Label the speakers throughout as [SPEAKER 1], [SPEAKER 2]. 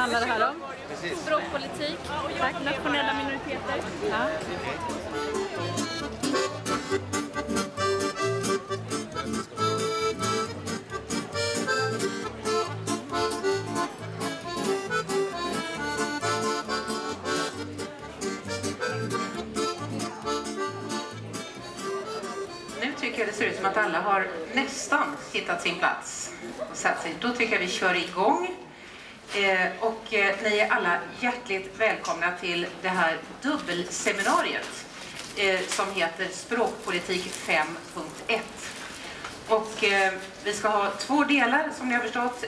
[SPEAKER 1] handlar det här om?
[SPEAKER 2] Språkpolitik.
[SPEAKER 1] Tack.
[SPEAKER 2] Nationella minoriteter.
[SPEAKER 1] Ja.
[SPEAKER 3] Nu tycker jag det ser ut som att alla har nästan hittat sin plats och satt sig. Då tycker jag vi kör igång. Ni är alla hjärtligt välkomna till det här dubbelseminariet som heter Språkpolitik 5.1. Och vi ska ha två delar som ni har förstått.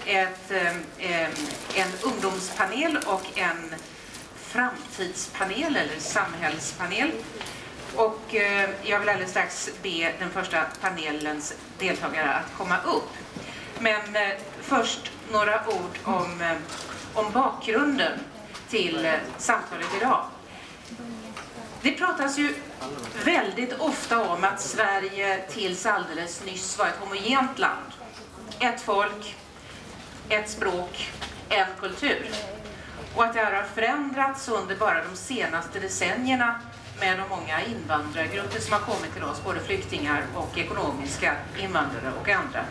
[SPEAKER 3] En ungdomspanel och en framtidspanel eller samhällspanel. Och jag vill alldeles strax be den första panelens deltagare att komma upp. Men först några ord om bakgrunden till samtalet idag. Det pratas ju väldigt ofta om att Sverige tills alldeles nyss var ett homogent land. Ett folk, ett språk, en kultur. Och att det här har förändrats under bara de senaste decennierna med de många invandrargrupper som har kommit till oss, både flyktingar och ekonomiska invandrare och andra.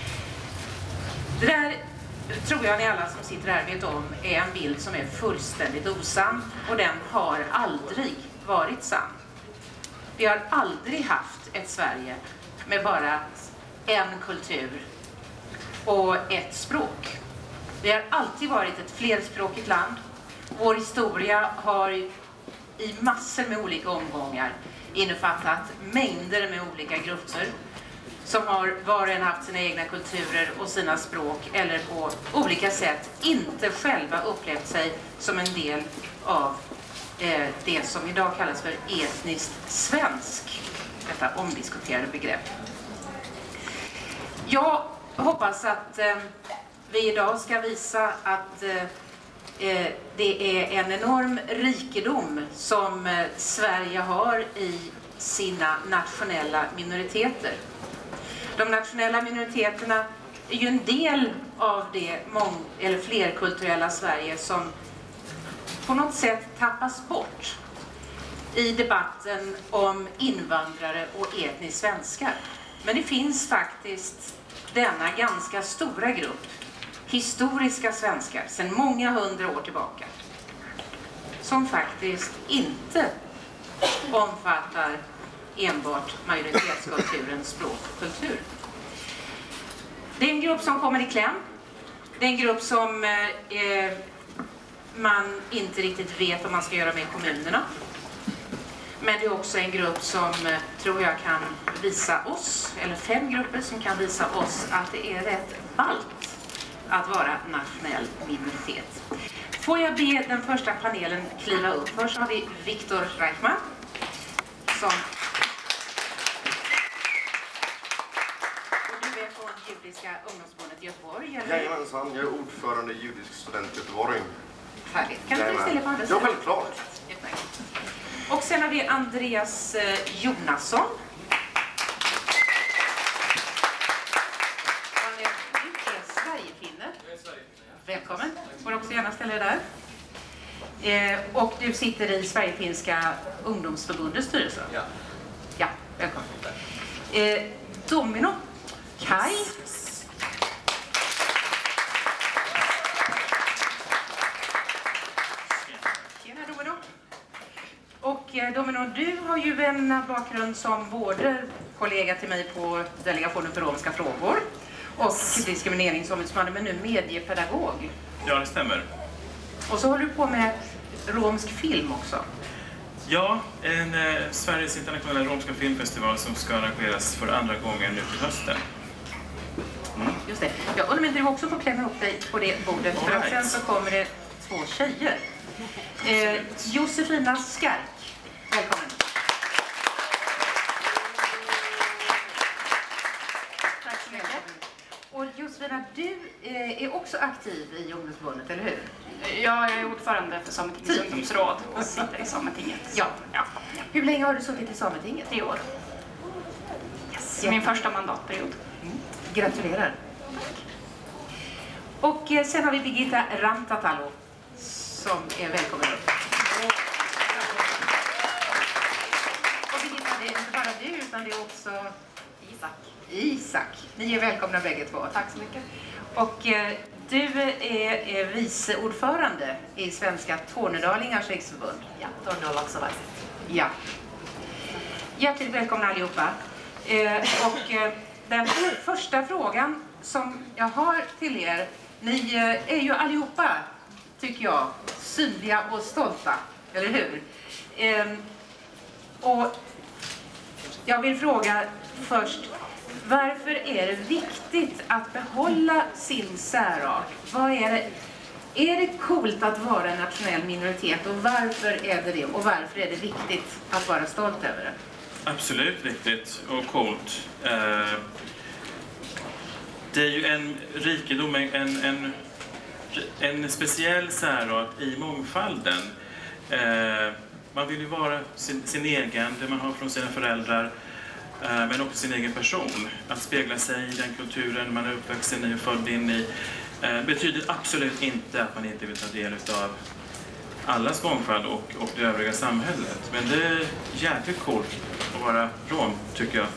[SPEAKER 3] Det där tror jag ni alla som sitter här vet om är en bild som är fullständigt osann, och den har aldrig varit sann. Vi har aldrig haft ett Sverige med bara en kultur och ett språk. Vi har alltid varit ett flerspråkigt land. Vår historia har i massor med olika omgångar innefattat mängder med olika grupper som har var och en haft sina egna kulturer och sina språk, eller på olika sätt inte själva upplevt sig som en del av det som idag kallas för etniskt svensk, detta omdiskuterade begrepp. Jag hoppas att vi idag ska visa att det är en enorm rikedom som Sverige har i sina nationella minoriteter. De nationella minoriteterna är ju en del av det flerkulturella Sverige som på något sätt tappas bort i debatten om invandrare och etnisk svenskar. Men det finns faktiskt denna ganska stora grupp historiska svenskar sedan många hundra år tillbaka som faktiskt inte omfattar enbart majoritetskulturens språk och kultur. Det är en grupp som kommer i kläm. Det är en grupp som man inte riktigt vet vad man ska göra med kommunerna. Men det är också en grupp som tror jag kan visa oss, eller 5 grupper som kan visa oss att det är rätt ballt att vara nationell minoritet. Får jag be den första panelen kliva upp. Först har vi Viktor Reichman som... Och du är från Judiska ungdomsförbundet i Göteborg, eller?
[SPEAKER 4] Jajamensan, jag är ordförande i Judisk student i Göteborg.
[SPEAKER 3] Härligt. Kan du ställa på andra sidan?
[SPEAKER 4] Ja, självklart.
[SPEAKER 3] Och sen har vi Andreas Jonasson. Du är Sverigefinne. Välkommen. Får också gärna ställa dig där. Och du sitter i Sverigefinska ungdomsförbundets styrelse.
[SPEAKER 4] Ja.
[SPEAKER 3] Ja, välkommen. Domino. Kai. Tjena Domino. Och Domino, du har ju en bakgrund som både kollega till mig på Delegationen för romska frågor och diskrimineringsombudsmannen, men nu mediepedagog.
[SPEAKER 5] Ja, det stämmer.
[SPEAKER 3] Och så håller du på med romsk film också.
[SPEAKER 5] Ja, en Sveriges internationella romska filmfestival som ska arrangeras för andra gången nu till hösten.
[SPEAKER 3] Just det. Jag undrar om du också får klämma upp dig på det bordet, för att sen så kommer det 2 tjejer. Josefina Skark, välkommen. Tack så mycket. Och Josefina, du är också aktiv i ungdomsförbundet, eller hur?
[SPEAKER 2] Ja, jag är ordförande för Sametingets ungdomsråd och sitter i Sametinget.
[SPEAKER 3] Ja. Hur länge har du suttit i Sametinget?
[SPEAKER 2] 3 år. Yes. Min första mandatperiod.
[SPEAKER 3] Gratulerar. Och sen har vi Birgitta Rantatalo. som är välkommen upp. Och Birgitta, det är inte bara du utan det är också Isak. Ni är välkomna bägge två. Tack så mycket. Och du är vice ordförande i Svenska Tornedalingars riksförbund.
[SPEAKER 1] Ja, Tornedalingars.
[SPEAKER 3] Ja. Hjärtligt välkomna allihopa. Den första frågan som jag har till er, ni är ju allihopa, tycker jag, synliga och stolta, eller hur? Och jag vill fråga först, varför är det viktigt att behålla sin särart? Vad är det coolt att vara en nationell minoritet och varför är det det? Och varför är det viktigt att vara stolt över det?
[SPEAKER 5] Absolut viktigt och coolt. Det är ju en rikedom, en speciell särart i mångfalden. Man vill ju vara sin egen, det man har från sina föräldrar, men också sin egen person. Att spegla sig i den kulturen man är uppvuxen i och född in i betyder absolut inte att man inte vill ta del av allas mångfald och det övriga samhället. Men det är jäkligt coolt att vara rom, tycker jag.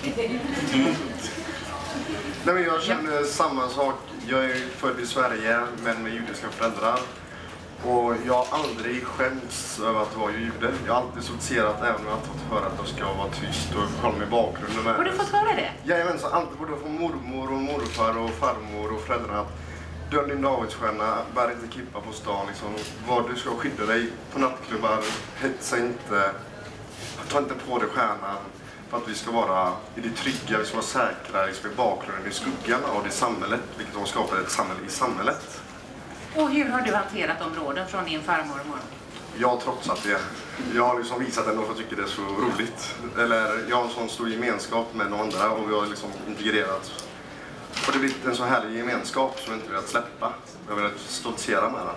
[SPEAKER 4] Nej, men jag känner samma sak. Jag är född i Sverige men med judiska föräldrar. Och jag har aldrig skämts över att vara jude. Jag har alltid sorterat även om jag har fått höra att jag ska vara tyst och kolla med bakgrunden.
[SPEAKER 3] Har du fått höra det?
[SPEAKER 4] Jajamensan, alltid både från mormor och morfar och farmor och föräldrar. Dölj din davidsstjärna, bär inte kippa på stan liksom. Vad du ska skydda dig på nattklubbar, hetsa inte, ta inte på dig stjärnan. För att vi ska vara i det trygga, vi ska vara säkra liksom i bakgrunden, i skuggan av det samhället, vilket har skapat ett samhälle i samhället.
[SPEAKER 3] Och hur har du hanterat de råden från din farmor och mormor?
[SPEAKER 4] Jag har trotsat det. Jag har liksom visat ändå för att jag tycker det är så roligt. Eller jag har en sån stor gemenskap med de andra och vi har liksom integrerat. Och det har blivit en så härlig gemenskap som jag inte velat släppa. Jag har velat stoltsera med den.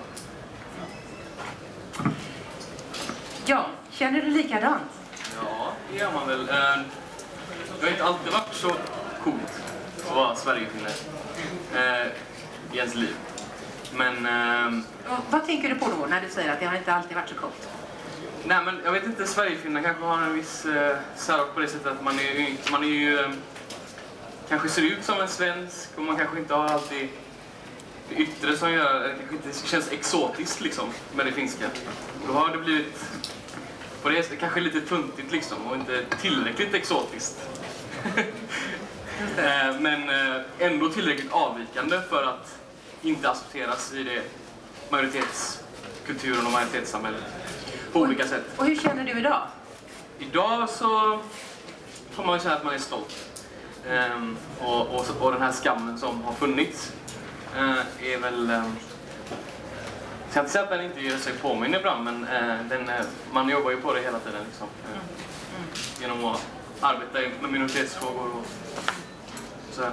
[SPEAKER 3] Ja, känner du likadant?
[SPEAKER 6] Ja, det gör man väl. Det har inte alltid varit så coolt att vara Sverigefinne i ens liv. Men...
[SPEAKER 3] Vad tänker du på då när du säger att det har inte alltid varit så coolt?
[SPEAKER 6] Nej, men jag vet inte, Sverigefinnar kanske har en viss särart på det sättet att man är ju kanske ser ut som en svensk och man kanske inte har alltid det yttre som gör det kanske inte känns exotiskt liksom med det finska. Då har det blivit på det kanske lite tuntigt liksom och inte tillräckligt exotiskt. Men ändå tillräckligt avvikande för att inte accepteras i det majoritetskulturen och majoritetssamhället på olika sätt.
[SPEAKER 3] Och hur känner du idag?
[SPEAKER 6] Idag så får man ju säga att man är stolt. Och den här skammen som har funnits är väl... Jag ska inte säga att den inte gör sig påminna ibland, men man jobbar ju på det hela tiden liksom, genom att arbeta med minoritetsfrågor och så.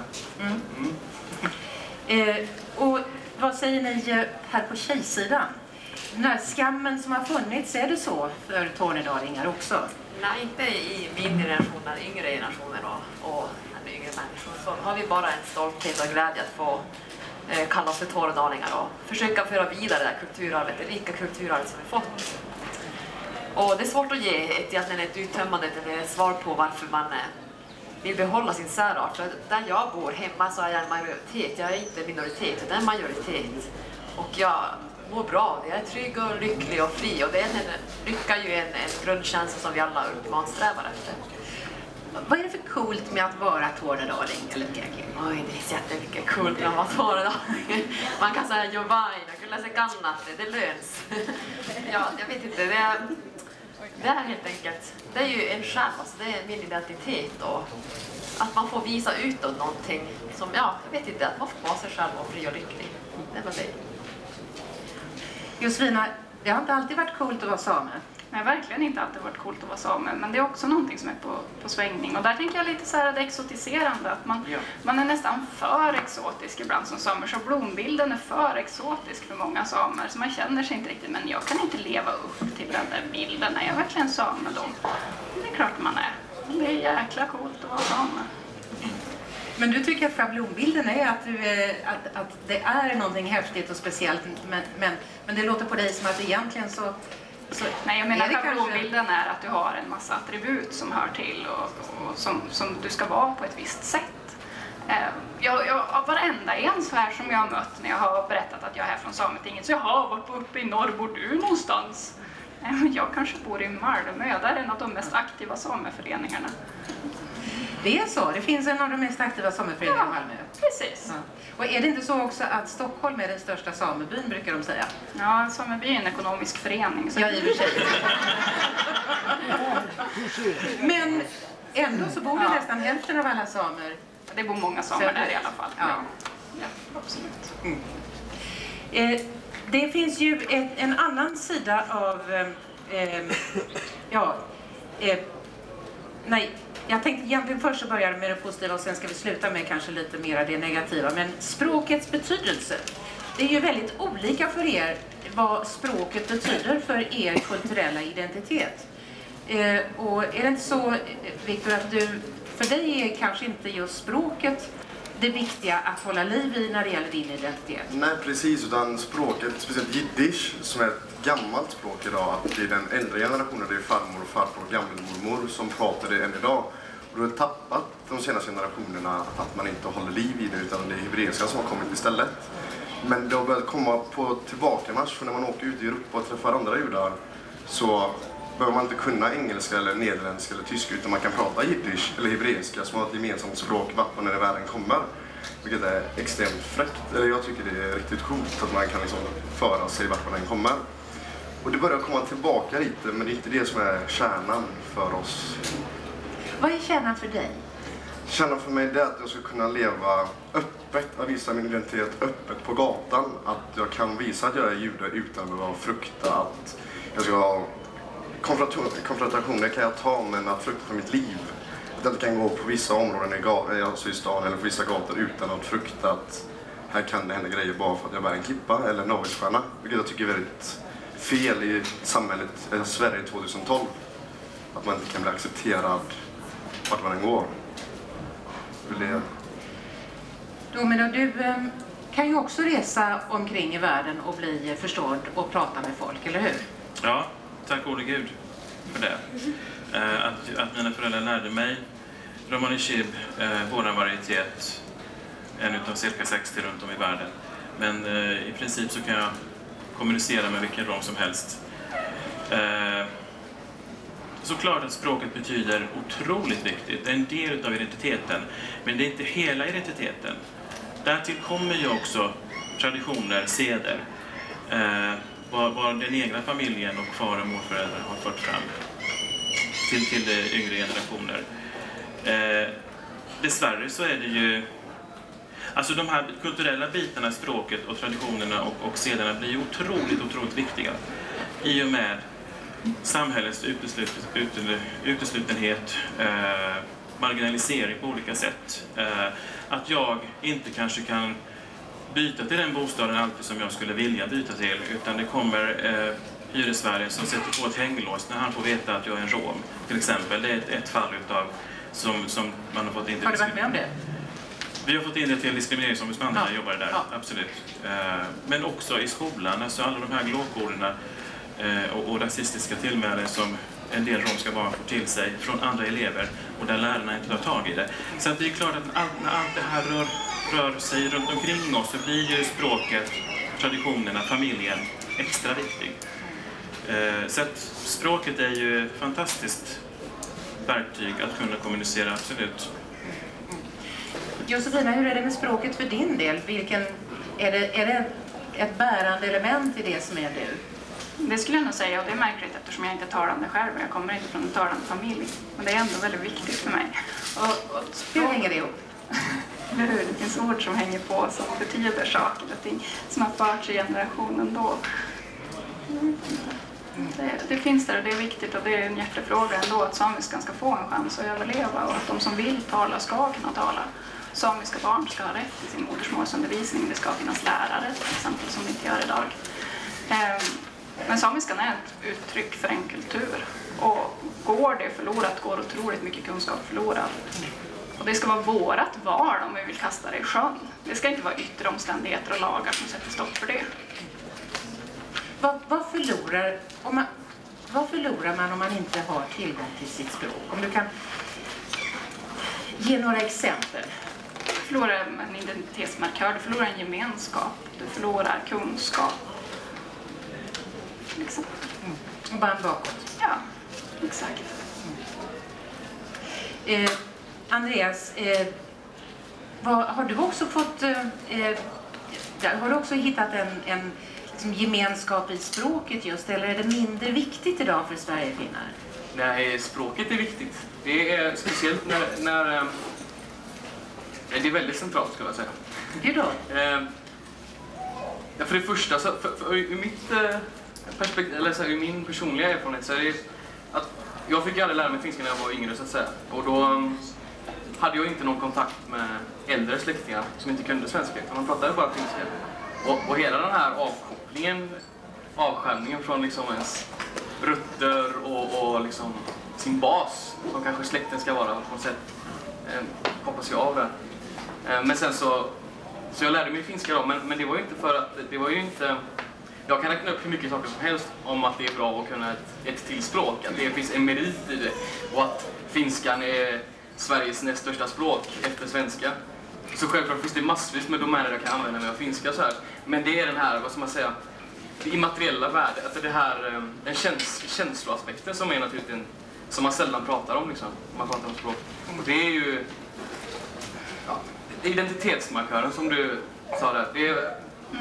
[SPEAKER 3] Och vad säger ni här på tjejsidan? Den här skammen som har funnits, är det så för tornedalingar också?
[SPEAKER 1] Nej, inte i min generation, den yngre generationen och den yngre människor. Så har vi bara en stolthet och glädje att få kalla oss för tornedalingar och försöka föra vidare det här kulturarvet, det rika kulturarvet som vi fått. Och det är svårt att ge ett uttömmande svar på varför man vill behålla sin särart. För där jag bor hemma så är jag en majoritet, jag är inte minoritet utan en majoritet. Och jag mår bra, jag är trygg och lycklig och fri och det är lycka ju en grundkänsla som vi alla ultimat strävar efter.
[SPEAKER 3] Vad är det för coolt med att vara tornedaling eller peking?
[SPEAKER 1] Oj, det är jättemycket coolt med att vara tornedaling. Man kan säga jovain, kyllä se kannatti, det löns. Ja, jag vet inte, det är helt enkelt, det är ju en själv, alltså det är min identitet och att man får visa utåt någonting som, ja, jag vet inte, att man får vara sig själv och fri och lycklig. Det var det.
[SPEAKER 3] Josefina, det har inte alltid varit coolt att vara same.
[SPEAKER 2] Nej, verkligen inte alltid varit coolt att vara same, men det är också någonting som är på svängning. Och där tänker jag lite så här det exotiserande, att man är nästan för exotisk ibland som samer, så blombilden är för exotisk för många samer, så man känner sig inte riktigt, men jag kan inte leva upp till den där bilden. Är jag verkligen same då? Det är klart man är. Det är jäkla coolt att vara same.
[SPEAKER 3] Men du tycker att schablonbilden är att det är någonting häftigt och speciellt, men det låter på dig som att egentligen så
[SPEAKER 2] nej, jag menar
[SPEAKER 3] kanske...
[SPEAKER 2] schablonbilden är att du har en massa attribut som hör till och som du ska vara på ett visst sätt. Varenda en så här som jag har mött när jag har berättat att jag är från Sametinget, så jaha, vart uppe i norr bor du någonstans? Jag kanske bor i Malmö, där är en av de mest aktiva sameföreningarna.
[SPEAKER 3] Det är så, det finns en av de mest aktiva sameföreningarna i Malmö.
[SPEAKER 2] Precis.
[SPEAKER 3] Ja. Och är det inte så också att Stockholm är den största samebyn, brukar de säga?
[SPEAKER 2] Ja, sameby är en ekonomisk förening. Så...
[SPEAKER 3] Ja, i och för sig. Men ändå så bor det nästan hälften av alla samer.
[SPEAKER 2] Det bor många samer där i alla fall.
[SPEAKER 3] Ja,
[SPEAKER 2] ja absolut.
[SPEAKER 3] Det finns ju en annan sida av... nej, jag tänkte egentligen först börja med det positiva och sen ska vi sluta med kanske lite mer det negativa. Men språkets betydelse. Det är ju väldigt olika för er vad språket betyder för er kulturella identitet. Och är det inte så, Viktor, att för dig är kanske inte just språket det viktiga att hålla liv i när det gäller din identitet?
[SPEAKER 4] Nej, precis, utan språket, speciellt jiddisch, som är ett gammalt språk idag, att det är den äldre generationen, det är farmor och farfar och gammelmormor som pratar det än idag. Och då har tappat de senaste generationerna att man inte håller liv i det, utan det är hebreiska som har kommit istället. Men det har börjat komma på tillbakamarsch, för när man åker ut i Europa och träffar andra judar så behöver man inte kunna engelska eller nederländska eller tyska, utan man kan prata jiddisch eller hebreiska som har ett gemensamt språk vart när världen kommer. Vilket är extremt fräckt, eller jag tycker det är riktigt coolt att man kan liksom föra sig vart man än kommer. Och det börjar komma tillbaka lite, men det är inte det som är kärnan för oss.
[SPEAKER 3] Vad är kärnan för dig?
[SPEAKER 4] Kärnan för mig är att jag ska kunna leva öppet, att visa min identitet öppet på gatan. Att jag kan visa att jag är jude utan att behöva frukta att jag ska ha konfrontationer kan jag ta, men att frukta för mitt liv. Att jag inte kan gå på vissa områden i stan eller på vissa gator utan att frukta att här kan det hända grejer bara för att jag bär en klippa eller en davidsstjärna. Vilket jag tycker är väldigt fel i samhället, Sverige 2012. Att man inte kan bli accepterad vart man än går.
[SPEAKER 3] Du kan ju också resa omkring i världen och bli förstådd och prata med folk, eller hur?
[SPEAKER 5] Ja, tack gode Gud för det. Att mina föräldrar lärde mig romani chib, våran varietet, en utav cirka 60 runt om i världen. Men i princip så kan jag kommunicera med vilken rom som helst. Såklart att språket betyder otroligt viktigt. Det är en del av identiteten, men det är inte hela identiteten. Därtill kommer ju också traditioner, seder. Vad den egna familjen och far- och morföräldrar har fört fram till yngre generationer. Dessvärre så är det ju... Alltså de här kulturella bitarna, språket och traditionerna och sederna blir otroligt viktiga. I och med samhällets uteslutenhet, marginalisering på olika sätt. Att jag inte kanske kan byta till den bostaden alltid som jag skulle vilja byta till, utan det kommer hyresvärden som sätter på ett hänglås när han får veta att jag är en rom, till exempel. Det är ett fall utav som man har fått in till.
[SPEAKER 3] Har du varit med om det?
[SPEAKER 5] Vi har fått in det till diskrimineringsombudsmannen när jag jobbade där, absolut. Men också i skolan, alltså alla de här glåporden och rasistiska tillmälen som en del romska barn får till sig från andra elever och där lärarna inte tar tag i det. Så att det är klart att när allt det här rör sig runt omkring oss så blir ju språket, traditionerna, familjen extra viktig. Så att språket är ju ett fantastiskt verktyg att kunna kommunicera, absolut.
[SPEAKER 3] Josefina, hur är det med språket för din del? Är det ett bärande element i det som är du?
[SPEAKER 2] Det skulle jag nog säga, och det är märkligt eftersom jag inte är talande själv. Jag kommer inte från en talande familj. Men det är ändå väldigt viktigt för mig.
[SPEAKER 3] Hur hänger det ihop?
[SPEAKER 2] Det finns ord som hänger på som betyder saker och ting som har förts i generationen då. Det finns där och det är viktigt, och det är en hjärtefråga ändå att samiskan ska få en chans att överleva och att de som vill tala ska kunna tala. Samiska barn ska ha rätt till sin modersmålsundervisning. Det ska finnas lärare till exempel som inte gör idag. Men samiskan är ett uttryck för en kultur, och går det förlorat går otroligt mycket kunskap förlorad. Och det ska vara vårat val om vi vill kasta det i sjön. Det ska inte vara yttre omständigheter och lagar som sätter stopp för det.
[SPEAKER 3] Vad förlorar man om man inte har tillgång till sitt språk? Om du kan ge några exempel.
[SPEAKER 2] Du förlorar en identitetsmarkör, du förlorar en gemenskap, du förlorar kunskap. Liksom.
[SPEAKER 3] Och band bakåt.
[SPEAKER 2] Ja, exakt.
[SPEAKER 3] Andreas, har du också fått... har du också hittat en liksom gemenskap i språket just, eller är det mindre viktigt idag för Sverigefinnar?
[SPEAKER 6] Nej, språket är viktigt. Det är speciellt när det är väldigt centralt, skulle jag säga.
[SPEAKER 3] Hur då?
[SPEAKER 6] För det första, för ur mitt perspektiv, eller så här, ur min personliga erfarenhet, så är det att jag fick aldrig lära mig finska när jag var yngre, så att säga. Och då hade jag inte någon kontakt med äldre släktingar som inte kunde svenska, utan de pratade bara finska. Och hela den här avskärmningen från liksom ens rötter och liksom sin bas, som kanske släkten ska vara på något sätt, hoppas jag av det. Men sen så jag lärde mig finska då, men det var ju inte för att, det var ju inte, jag kan räkna upp hur mycket saker som helst om att det är bra att kunna ett till språk, att det finns en merit i det, och att finskan är Sveriges näst största språk efter svenska. Så självklart finns det massvis med domäner jag kan använda mig av finska så här. Men det är den här, vad ska man säga, det immateriella värdet, alltså det här, den känsloaspekten som är naturligt som man sällan pratar om liksom, när man pratar om språk. Och det är ju identitetsmarkören som du sa där. Det är,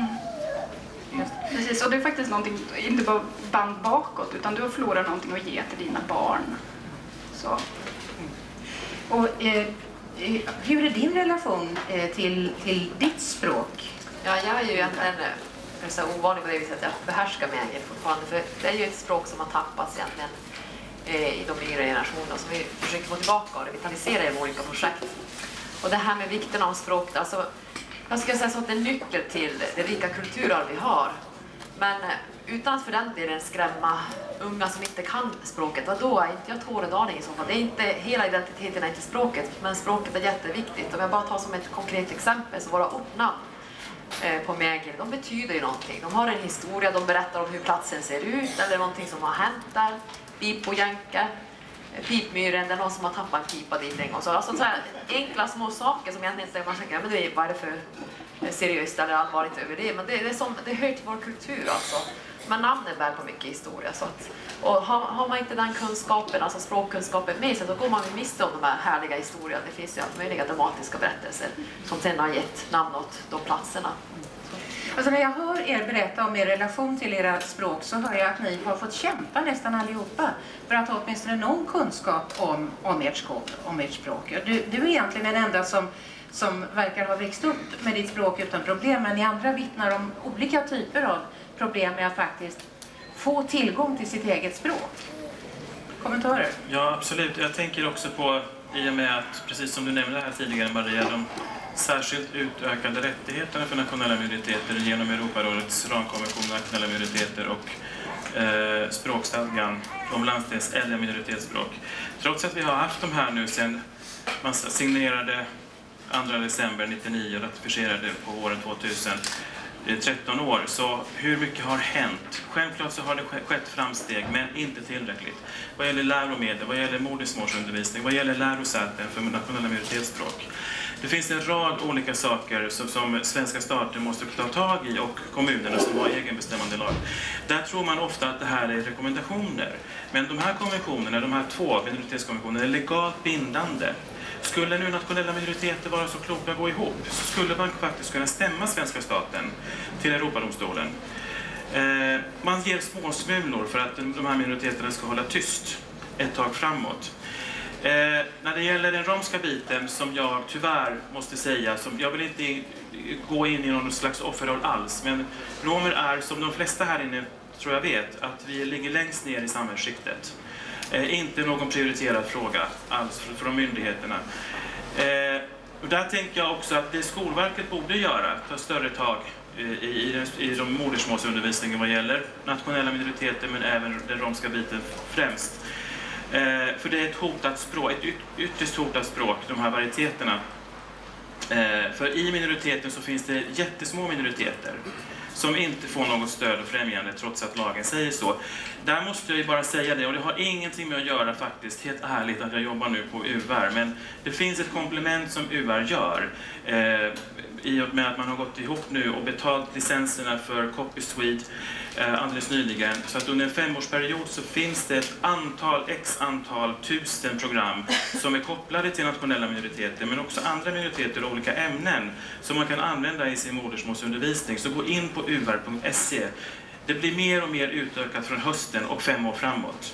[SPEAKER 2] Precis, och det är faktiskt någonting, inte bara band bakåt, utan du har förlorat någonting att ge till dina barn. Så.
[SPEAKER 3] Och hur är din relation till ditt språk?
[SPEAKER 1] Ja, jag är ju egentligen så ovanlig på det viset att jag behärskar meänkieli fortfarande, för det är ju ett språk som har tappats egentligen i de yngre generationerna, som vi försöker få tillbaka och revitalisera i olika projekt. Och det här med vikten av språket, alltså jag ska säga så att det är nyckeln till det rika kulturarv vi har. Men utan att för den delen skrämma unga som inte kan språket, då är inte jag tornedaling i så fall. Det är inte hela identiteten är inte språket, men språket är jätteviktigt. Om jag bara tar som ett konkret exempel, så våra ortnamn på meänkieli, de betyder ju någonting. De har en historia, de berättar om hur platsen ser ut eller någonting som har hänt där. Pipojänka, Pipmyren, det är någon som har tappat en pipa dit en gång. Så alltså så här enkla små saker som egentligen inte man tänker, men vad är det för seriöst eller allvarligt över det? Men det hör till vår kultur alltså. Men namnen bär på mycket historia. Så att, och har man inte den kunskapen, alltså språkkunskapen med sig, så går man miste om de här härliga historierna. Det finns ju allt möjliga dramatiska berättelser som sedan har gett namn åt de platserna.
[SPEAKER 3] Alltså när jag hör er berätta om er relation till era språk, så hör jag att ni har fått kämpa nästan allihopa för att ha åtminstone någon kunskap om ert språk. Du är egentligen den enda som verkar ha växt upp med ditt språk utan problem, men ni andra vittnar om olika typer av problem med att faktiskt få tillgång till sitt eget språk. Kommentarer?
[SPEAKER 5] Ja, absolut. Jag tänker också på, i och med att, precis som du nämnde här tidigare Maria, de särskilt utökade rättigheterna för nationella minoriteter genom Europarådets ramkonvention om nationella minoriteter och språkstadgan om landsdelsäldre minoritetsspråk. Trots att vi har haft de här nu sedan man signerade 2 december 1999 och ratificerade på åren 2000, 13 år, så hur mycket har hänt? Självklart så har det skett framsteg, men inte tillräckligt. Vad gäller läromedel, vad gäller modersmålsundervisning, vad gäller lärosäten för nationella minoritetsspråk. Det finns en rad olika saker som svenska staten måste ta tag i, och kommunerna som har egenbestämmande lag. Där tror man ofta att det här är rekommendationer. Men de här konventionerna, de här 2 minoritetskonventionerna, är legalt bindande. Skulle nu nationella minoriteter vara så kloka att gå ihop, så skulle man faktiskt kunna stämma svenska staten till Europadomstolen. Man ger små smulor för att de här minoriteterna ska hålla tyst ett tag framåt. När det gäller den romska biten, som jag tyvärr måste säga, som jag vill inte gå in i någon slags offerroll alls, men romer är, som de flesta här inne tror jag vet, att vi ligger längst ner i samhällsskiktet. Inte någon prioriterad fråga alls från myndigheterna. Och där tänker jag också att det Skolverket borde göra, ta större tag i de modersmålsundervisningen vad gäller nationella minoriteter, men även den romska biten främst. För det är ett hotat språk, ett ytterst hotat språk, de här varieteterna. För i minoriteten så finns det jättesmå minoriteter som inte får något stöd och främjande trots att lagen säger så. Där måste jag ju bara säga det, och det har ingenting med att göra faktiskt, helt ärligt, att jag jobbar nu på UR, men det finns ett komplement som UR gör i och med att man har gått ihop nu och betalt licenserna för Copyswede alldeles nyligen. Så att under en 5-årsperiod så finns det ett antal tusen program som är kopplade till nationella minoriteter, men också andra minoriteter och olika ämnen som man kan använda i sin modersmålsundervisning. Så gå in på ur.se. Det blir mer och mer utökat från hösten och 5 år framåt.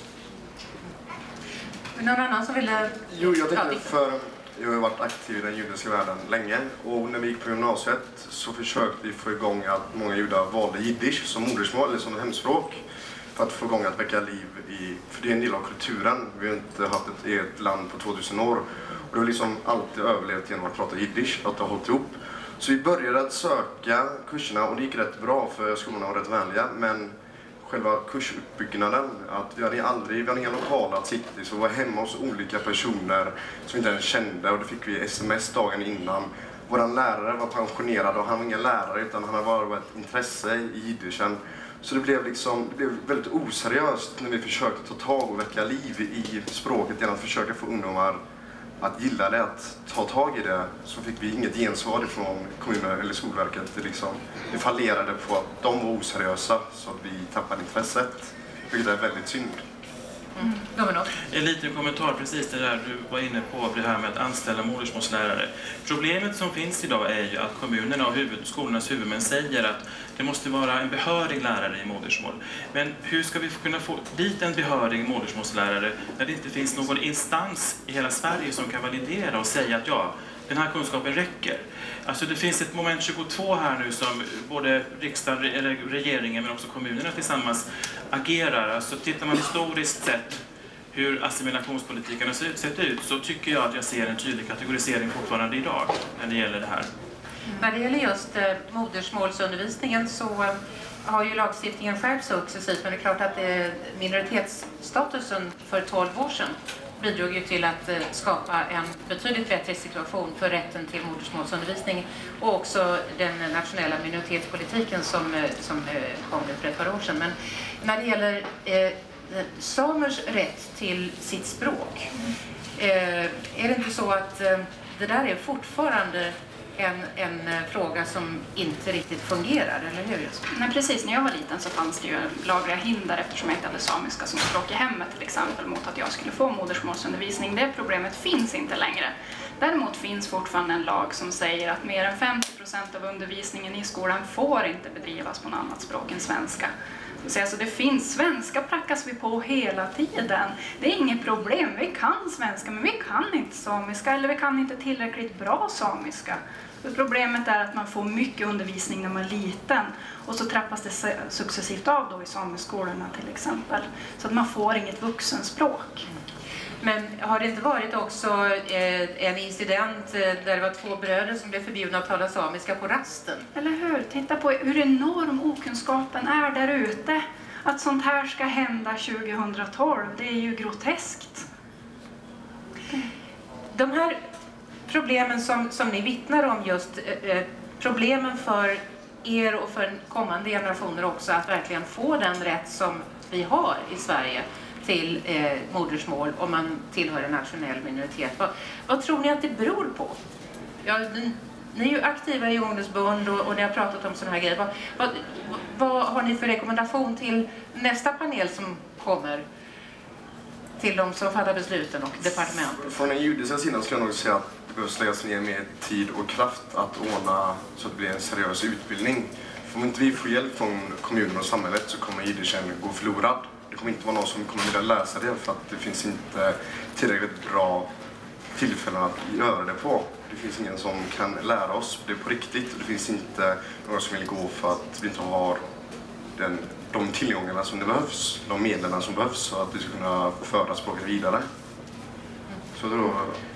[SPEAKER 3] Någon annan som ville...
[SPEAKER 4] Jo, jag tänkte jag har varit aktiv i den judiska världen länge, och när vi gick på gymnasiet så försökte vi få igång att många judar valde jiddisch som modersmål eller som hemspråk för att få igång att väcka liv för det är en del av kulturen. Vi har inte haft ett eget land på 2000 år, och det har liksom alltid överlevt genom att prata jiddisch, att det har hållit ihop. Så vi började att söka kurserna, och det gick rätt bra för skolorna var rätt vänliga, men själva kursuppbyggnaden, att vi hade inga lokaler att sitta i, så vi var hemma hos olika personer som vi inte ens kände, och då fick vi sms dagen innan. Vår lärare var pensionerad, och han var ingen lärare utan han hade bara ett intresse i jiddischen. Så det blev väldigt oseriöst när vi försökte ta tag och väcka liv i språket genom att försöka få ungdomar att gilla det, att ta tag i det. Så fick vi inget gensvar från kommunen eller Skolverket. Det fallerade på att de var oseriösa, så att vi tappade intresset. Vilket är väldigt synd.
[SPEAKER 5] En liten kommentar precis det där du var inne på, det här med att anställa modersmålslärare. Problemet som finns idag är ju att kommunerna och skolornas huvudmän säger att det måste vara en behörig lärare i modersmål. Men hur ska vi kunna få dit en behörig modersmålslärare när det inte finns någon instans i hela Sverige som kan validera och säga att ja, den här kunskapen räcker. Alltså det finns ett moment 22 här nu som både riksdagen, eller regeringen, men också kommunerna tillsammans agerar. Alltså tittar man historiskt sett hur assimilationspolitiken har sett ut, så tycker jag att jag ser en tydlig kategorisering fortfarande idag när det gäller det här.
[SPEAKER 3] När det gäller just modersmålsundervisningen så har ju lagstiftningen skärpts successivt, men det är klart att minoritetsstatusen för 12 år sedan bidrog ju till att skapa en betydligt bättre situation för rätten till modersmålsundervisning, och också den nationella minoritetspolitiken som kom för ett par år sedan. Men när det gäller samers rätt till sitt språk, är det inte så att det där är fortfarande en fråga som inte riktigt fungerar, eller hur?
[SPEAKER 2] Nej, precis. När jag var liten så fanns det ju lagliga hinder eftersom jag inte hade samiska som språk i hemmet till exempel mot att jag skulle få modersmålsundervisning. Det problemet finns inte längre. Däremot finns fortfarande en lag som säger att mer än 50% av undervisningen i skolan får inte bedrivas på något annat språk än svenska. Så det finns, svenska prackas vi på hela tiden. Det är inget problem, vi kan svenska men vi kan inte samiska, eller vi kan inte tillräckligt bra samiska. Problemet är att man får mycket undervisning när man är liten, och så trappas det successivt av då i sameskolorna till exempel. Så att man får inget vuxenspråk.
[SPEAKER 3] Men har det inte varit också en incident där det var 2 bröder som blev förbjudna att tala samiska på rasten?
[SPEAKER 2] Eller hur? Titta på hur enorm okunskapen är där ute. Att sånt här ska hända 2012, det är ju groteskt.
[SPEAKER 3] De här problemen som ni vittnar om, just problemen för er och för kommande generationer också, att verkligen få den rätt som vi har i Sverige till modersmål om man tillhör en nationell minoritet. Vad tror ni att det beror på? Ja, ni är ju aktiva i ungdomsbund och ni har pratat om sådana här grejer. Vad har ni för rekommendation till nästa panel som kommer? Till de som fattar besluten och departementet?
[SPEAKER 4] Från den judiska sidan skulle jag nog säga att det behövs läggas ner mer tid och kraft att ordna så att det blir en seriös utbildning. För om inte vi får hjälp från kommunen och samhället så kommer jiddischen gå förlorad. Det kommer inte vara någon som kommer vilja läsa det, för att det finns inte tillräckligt bra tillfällen att göra det på. Det finns ingen som kan lära oss det på riktigt, och det finns inte någon som vill gå för att vi inte har de tillgångarna som det behövs, de medlen som behövs så att vi ska kunna föra språket vidare. Så då...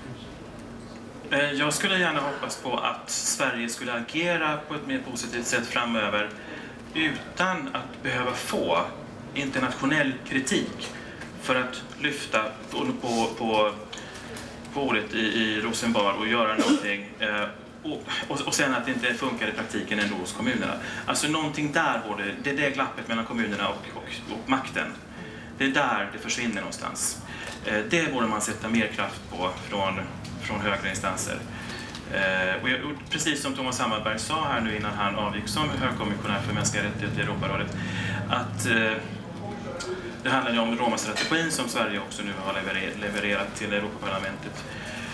[SPEAKER 5] Jag skulle gärna hoppas på att Sverige skulle agera på ett mer positivt sätt framöver utan att behöva få internationell kritik för att lyfta på ordet i Rosenbad och göra någonting och sen att det inte funkar i praktiken ändå hos kommunerna. Alltså någonting där det är det glappet mellan kommunerna och makten. Det är där det försvinner någonstans. Det borde man sätta mer kraft på från högre instanser. Och precis som Thomas Hammarberg sa här nu innan han avgick som högkommissionär för mänskliga rättigheter i Europarådet, att det handlar ju om Roma-strategin som Sverige också nu har levererat till Europaparlamentet.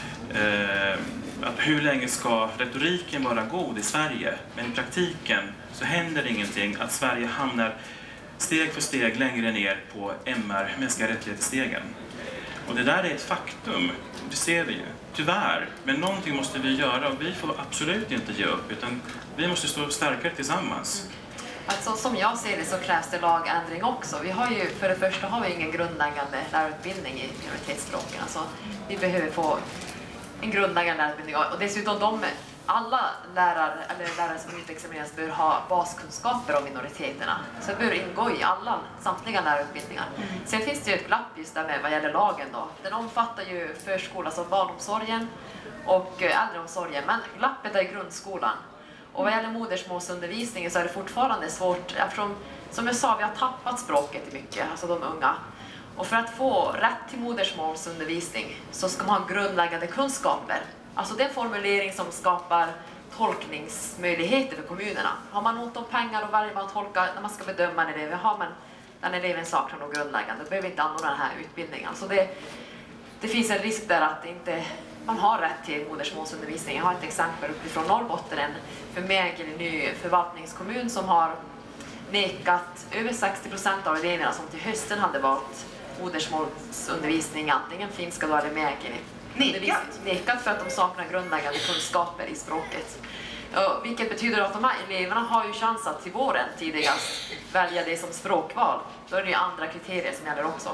[SPEAKER 5] Att hur länge ska retoriken vara god i Sverige, men i praktiken så händer ingenting, att Sverige hamnar steg för steg längre ner på MR, mänskliga rättighetsstegen. Och det där är ett faktum, det ser vi ju, tyvärr. Men någonting måste vi göra och vi får absolut inte ge upp, utan vi måste stå starkare tillsammans.
[SPEAKER 1] Alltså, som jag ser det så krävs det lagändring också. Vi har ju, för det första har vi ingen grundläggande lärarutbildning i minoritetsspråken. Alltså, vi behöver få en grundläggande lärarutbildning. Och dessutom alla lärare som utexamineras bör ha baskunskaper om minoriteterna. Så det bör ingå i samtliga lärarutbildningar. Sen finns det ju ett glapp just där med vad gäller lagen då. Den omfattar ju förskola, alltså barnomsorgen och äldreomsorgen, men glappet är i grundskolan. Och vad gäller modersmålsundervisningen så är det fortfarande svårt, eftersom, som jag sa, vi har tappat språket i mycket, alltså de unga. Och för att få rätt till modersmålsundervisning så ska man ha grundläggande kunskaper. Alltså det är en formulering som skapar tolkningsmöjligheter för kommunerna. Har man ont om pengar och väljer man att tolka när man ska bedöma en elev, har man den eleven saknar något grundläggande, då behöver inte anordna den här utbildningen. Så det finns en risk där att man har rätt till modersmålsundervisning. Jag har ett exempel uppifrån Norrbotten, en förmägen ny förvaltningskommun som har nekat över 60% av eleverna som till hösten hade valt modersmålsundervisning, antingen finska eller mägen. Nekat för att de saknar grundläggande kunskaper i språket. Vilket betyder att de här eleverna har ju chans att till våren tidigast välja det som språkval. Då är det ju andra kriterier som gäller också.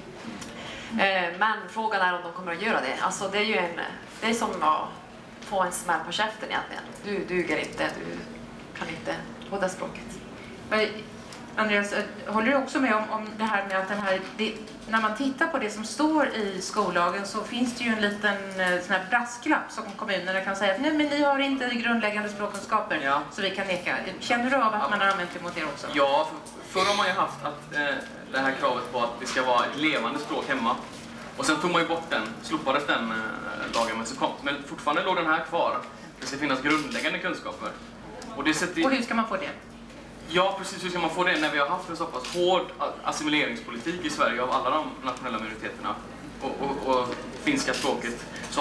[SPEAKER 1] Men frågan är om de kommer att göra det. Alltså det är ju det är som att få en smäll på käften egentligen. Du duger inte, du kan inte båda språket.
[SPEAKER 3] Andreas, håller du också med om det här med att när man tittar på det som står i skollagen så finns det ju en liten sån här brasklapp som kommunerna kan säga att nej, men ni har inte grundläggande språkkunskaper så vi kan neka. Känner du av att man har använt det mot er också?
[SPEAKER 6] Ja, förr har man ju haft det här kravet på att det ska vara ett levande språk hemma. Och sen tog man ju bort slopades den lagen men fortfarande låg den här kvar. Det ska finnas grundläggande kunskaper. Och
[SPEAKER 3] hur ska man få det?
[SPEAKER 6] Ja, precis. Hur ska man få det när vi har haft en så pass hård assimileringspolitik i Sverige av alla de nationella minoriteterna och finska språket, så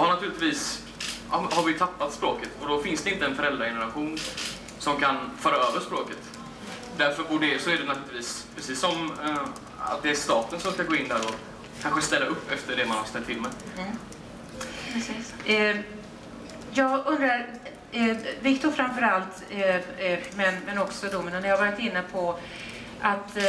[SPEAKER 6] har vi tappat språket och då finns det inte en föräldrageneration som kan föra över språket. Därför så är det naturligtvis precis som att det är staten som ska gå in där och kanske ställa upp efter det man har ställt till med.
[SPEAKER 3] Precis. Jag undrar, Viktor framförallt, men också domen, när jag har varit inne på att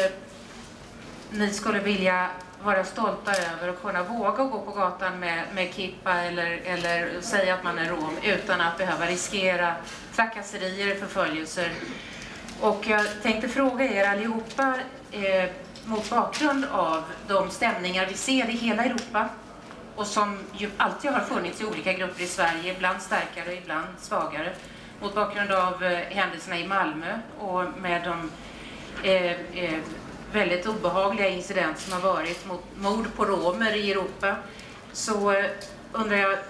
[SPEAKER 3] ni skulle vilja vara stolta över att kunna våga gå på gatan med kippa eller säga att man är rom utan att behöva riskera trakasserier, förföljelser. Och jag tänkte fråga er allihopa mot bakgrund av de stämningar vi ser i hela Europa och som ju alltid har funnits i olika grupper i Sverige, ibland starkare och ibland svagare. Mot bakgrund av händelserna i Malmö och med de väldigt obehagliga incidenter som har varit mot mord på romer i Europa, så undrar jag,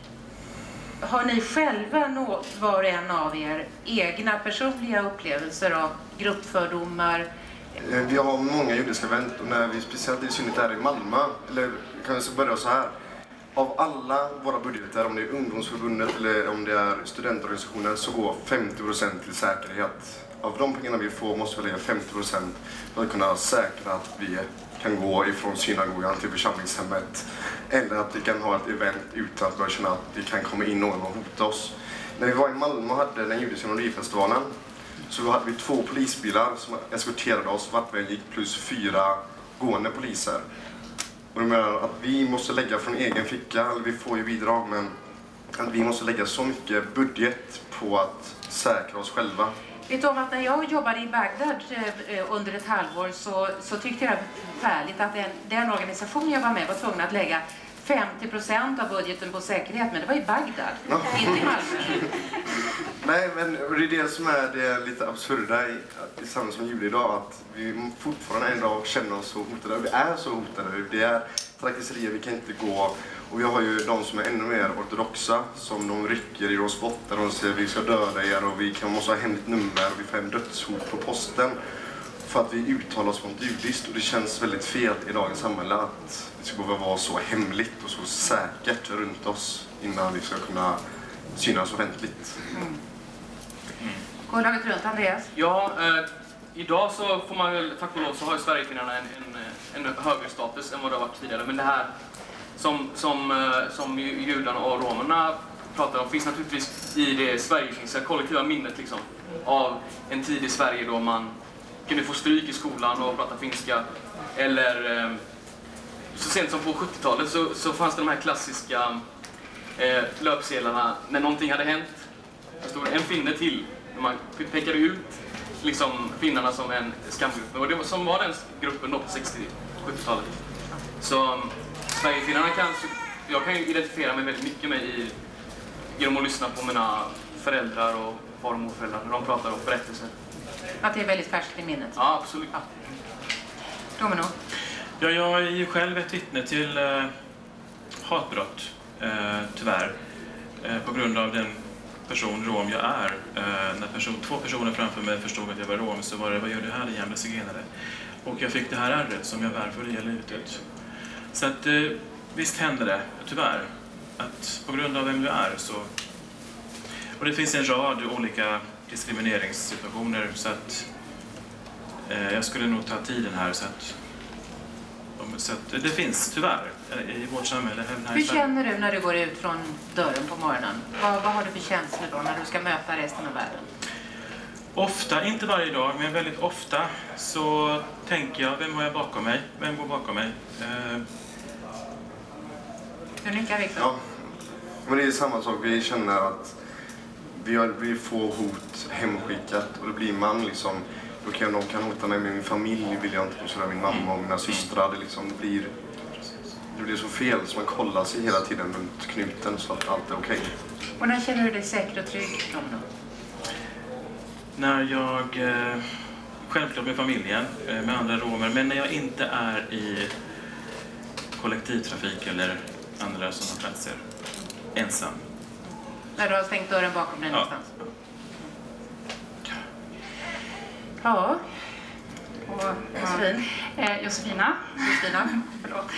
[SPEAKER 3] har ni själva var och en av er egna personliga upplevelser av gruppfördomar?
[SPEAKER 4] Vi har många judiska event och när vi speciellt i synnerhet är i Malmö, eller kan vi börja så här. Av alla våra budgeter, om det är ungdomsförbundet eller om det är studentorganisationer, så går 50% till säkerhet. Av de pengarna vi får måste vi lägga 50% för att kunna säkra att vi kan gå ifrån synagogan till församlingshemmet. Eller att vi kan ha ett event utan att börja känna att det kan komma in någon och hota oss. När vi var i Malmö och hade den judiska melodifestivalen så hade vi 2 polisbilar som eskorterade oss vart vi gick plus 4 gående poliser. Och de menar att vi måste lägga från egen ficka, eller vi får ju bidrag, men att vi måste lägga så mycket budget på att säkra oss själva.
[SPEAKER 3] Vet du om att när jag jobbade i Bagdad under ett halvår så tyckte jag färdigt att den organisation jag var med var tvungen att lägga 50% av budgeten på säkerhet, men det var i Bagdad, inte i Malmö.
[SPEAKER 4] Nej, men det är det som är det lite absurda i samhället som jude idag, att vi fortfarande en dag känner oss så hotade. Vi är så hotade, det är trakasserier, vi kan inte gå. Och vi har ju de som är ännu mer ortodoxa, som de rycker i oss botten och de säger vi ska döda er och vi måste ha hemligt nummer och vi får hem dödshot på posten. För att vi uttalar oss mot judiskt, och det känns väldigt fel i dagens samhälle att det ska behöva vara så hemligt och så säkert runt oss innan vi ska kunna synas offentligt.
[SPEAKER 3] Går laget runt, Andreas?
[SPEAKER 6] Ja, idag så får man väl, tack och lov, så har ju Sverigefinnarna en högre status än vad det har varit tidigare. Men det här som judarna och romerna pratar om finns naturligtvis i det sverigefinska kollektiva minnet liksom, av en tid i Sverige då man kunde få stryk i skolan och prata finska. Eller så sent som på 70-talet så fanns det de här klassiska löpsedlarna när någonting hade hänt. Det stod en finne till. Man pekade ut liksom finnarna som en skamgrupp. Och det var, som var den gruppen då på 60-70-talet. Så Sverigefinnarna jag kan ju identifiera mig väldigt mycket med genom att lyssna på mina föräldrar och far- och morföräldrar när de pratar om berättelser.
[SPEAKER 3] Att det är väldigt färskt i minnet?
[SPEAKER 6] Ja, absolut.
[SPEAKER 3] Ja. Domino?
[SPEAKER 5] Ja, jag är ju själv ett vittne till hatbrott, tyvärr. På grund av den rom jag är. När två personer framför mig förstod att jag var rom så var det, vad gör du här, din jävla zigenare? Och jag fick det här ärret som jag bär för det livet ut. Så att visst händer det, tyvärr, att på grund av vem du är så... Och det finns en rad olika diskrimineringssituationer så att jag skulle nog ta tiden här så att det finns tyvärr i vårt samhälle.
[SPEAKER 3] Hur känner du när du går ut från dörren på morgonen? Vad har du för känslor då när du ska möta resten av världen?
[SPEAKER 5] Ofta, inte varje dag, men väldigt ofta så tänker jag, vem har jag bakom mig? Vem går bakom mig?
[SPEAKER 3] Hur nickar Victor?
[SPEAKER 4] Ja, men det är samma sak. Vi känner att vi får hot hemskickat och det blir man liksom... De kan hota mig med min familj, vill jag inte köra min mamma och mina systrar. Det blir så fel så man kollar sig hela tiden runt knuten så att allt är okej.
[SPEAKER 3] Och när känner du dig säker och trygg, Domino?
[SPEAKER 5] När jag, självklart med familjen, med andra romer, men när jag inte är i kollektivtrafik eller andra sådana platser, ensam.
[SPEAKER 3] När du har stängt dörren bakom dig någonstans? Ja. Och
[SPEAKER 2] Josefina. Förlåt.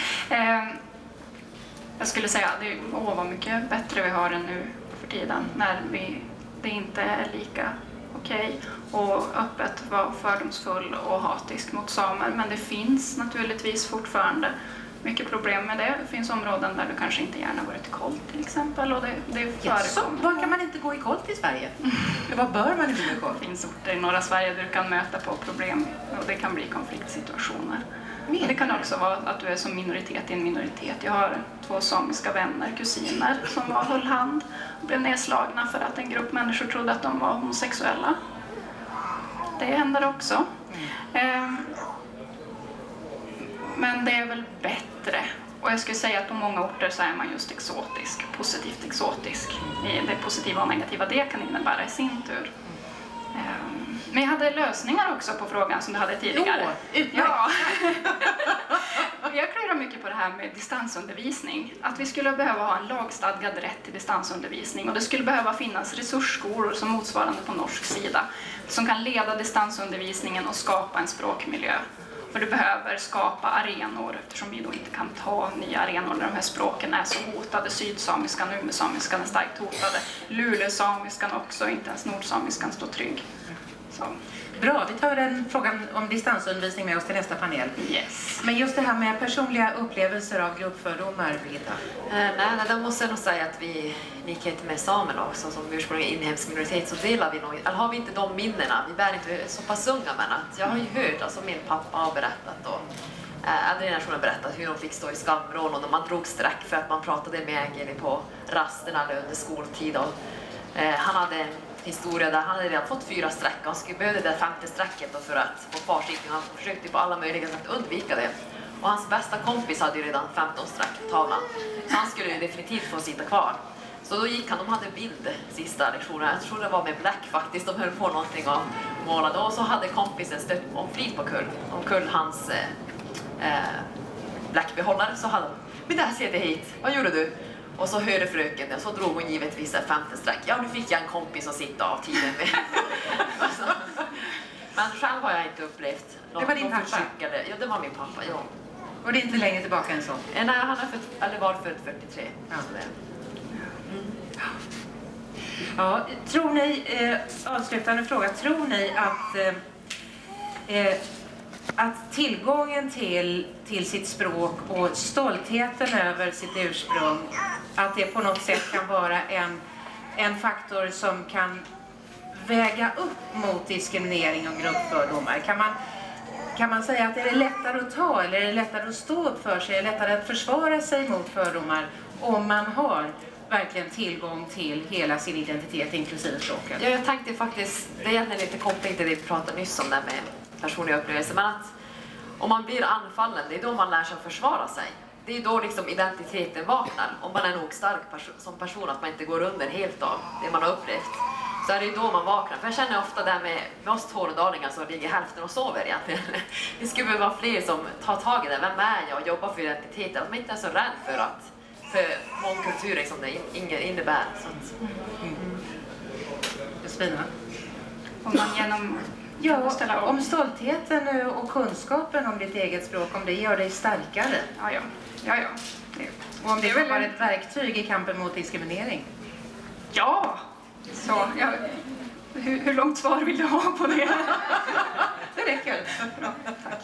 [SPEAKER 2] Jag skulle säga att vad mycket bättre vi har det nu för tiden när det inte är lika okej och öppet vara fördomsfull och hatisk mot samer. Men det finns naturligtvis fortfarande mycket problem med det. Det finns områden där du kanske inte gärna går till kolt till exempel. Och det förekommer.
[SPEAKER 3] Var kan man inte gå i kolt i Sverige? Vad bör man inte gå i kolt?
[SPEAKER 2] Det finns orter i norra Sverige där du kan möta på problem och det kan bli konfliktsituationer. Men det kan också vara att du är som minoritet i en minoritet. Jag har 2 samiska vänner, kusiner, som höll hand och blev nedslagna för att en grupp människor trodde att de var homosexuella. Det händer också. Men det är väl bättre. Och jag skulle säga att på många orter så är man just exotisk, positivt exotisk. Det positiva och negativa det kan innebära i sin tur. Men jag hade lösningar också på frågan som du hade tidigare. Ja. Jag klurar mycket på det här med distansundervisning. Att vi skulle behöva ha en lagstadgad rätt till distansundervisning. Och det skulle behöva finnas resursskolor som motsvarande på norsk sida. Som kan leda distansundervisningen och skapa en språkmiljö. För du behöver skapa arenor eftersom vi då inte kan ta nya arenor där de här språken är så hotade. Sydsamiskan och umesamiskan är starkt hotade. Lulesamiskan också, inte ens nordsamiskan står trygg. Så.
[SPEAKER 3] Bra, vi tar den frågan om distansundervisning med oss till nästa panel.
[SPEAKER 2] Yes.
[SPEAKER 3] Men just det här med personliga upplevelser av gruppfördomar, Birgitta?
[SPEAKER 1] Nej, då måste jag nog säga att vi, likhet med samerna också, som ursprungligen inhemsk minoritet, så delar vi nog, eller har vi inte de minnena, vi är inte så pass unga, men att jag har ju hört, alltså min pappa har berättat och äldre generationer har berättat hur de fick stå i skamvrån och man drog sträck för att man pratade med Engeli på rasten eller under skoltid. Och, han hade en historia där han hade redan fått 4 streck och han skulle behöva det 5:e strecket för att få kvarsittning. Han försökte på alla möjliga sätt undvika det. Och hans bästa kompis hade ju redan 15 streck på tavlan. Så han skulle ju definitivt få sitta kvar. Så då gick han, de hade bild sista lektionen. Jag tror det var med Black faktiskt. De höll på någonting och målade. Och så hade kompisen stött omflit på kull. Omkull hans Black-behållare. Så hade han, men där ser det hit. Vad gjorde du? Och så hörde fröken det. Och så drog hon givetvis 5:e streck. Ja, nu fick jag en kompis att sitta av tiden med. Men själv har jag inte upplevt något.
[SPEAKER 3] Det var din pappa?
[SPEAKER 1] Försökade. Ja, det var min pappa, ja.
[SPEAKER 3] Och det är inte längre tillbaka än så?
[SPEAKER 1] Nej, han var född 43.
[SPEAKER 3] Ja.
[SPEAKER 1] Så det.
[SPEAKER 3] Ja, tror ni, avslutande fråga, tror ni att tillgången till sitt språk och stoltheten över sitt ursprung, att det på något sätt kan vara en faktor som kan väga upp mot diskriminering och gruppfördomar? Kan man säga att det är lättare att ta eller är det lättare att stå upp för sig, är det lättare att försvara sig mot fördomar om man har verkligen tillgång till hela sin identitet inklusive språket?
[SPEAKER 1] Ja, jag tänkte faktiskt, det är egentligen lite koppling till det vi pratade nyss om där med personliga upplevelser, men att om man blir anfallen, det är då man lär sig att försvara sig. Det är då liksom identiteten vaknar. Om man är nog stark som person, att man inte går under helt av det man har upplevt, så är det då man vaknar. För jag känner ofta där med oss tornedalingar så ligger hälften och sover egentligen. Det skulle behöva vara fler som tar tag i det. Vem är jag och jobbar för identiteten? Att man inte är så rädd för mångkulturen som det innebär. Så att,
[SPEAKER 3] Jasmina?
[SPEAKER 2] Om man genom...
[SPEAKER 3] Ja, om stoltheten och kunskapen om ditt eget språk, om det gör dig starkare.
[SPEAKER 2] Ja.
[SPEAKER 3] Och om det får vara ett verktyg i kampen mot diskriminering.
[SPEAKER 2] Ja! Så, hur långt svar vill du ha på det?
[SPEAKER 3] Det räcker. Bra, tack.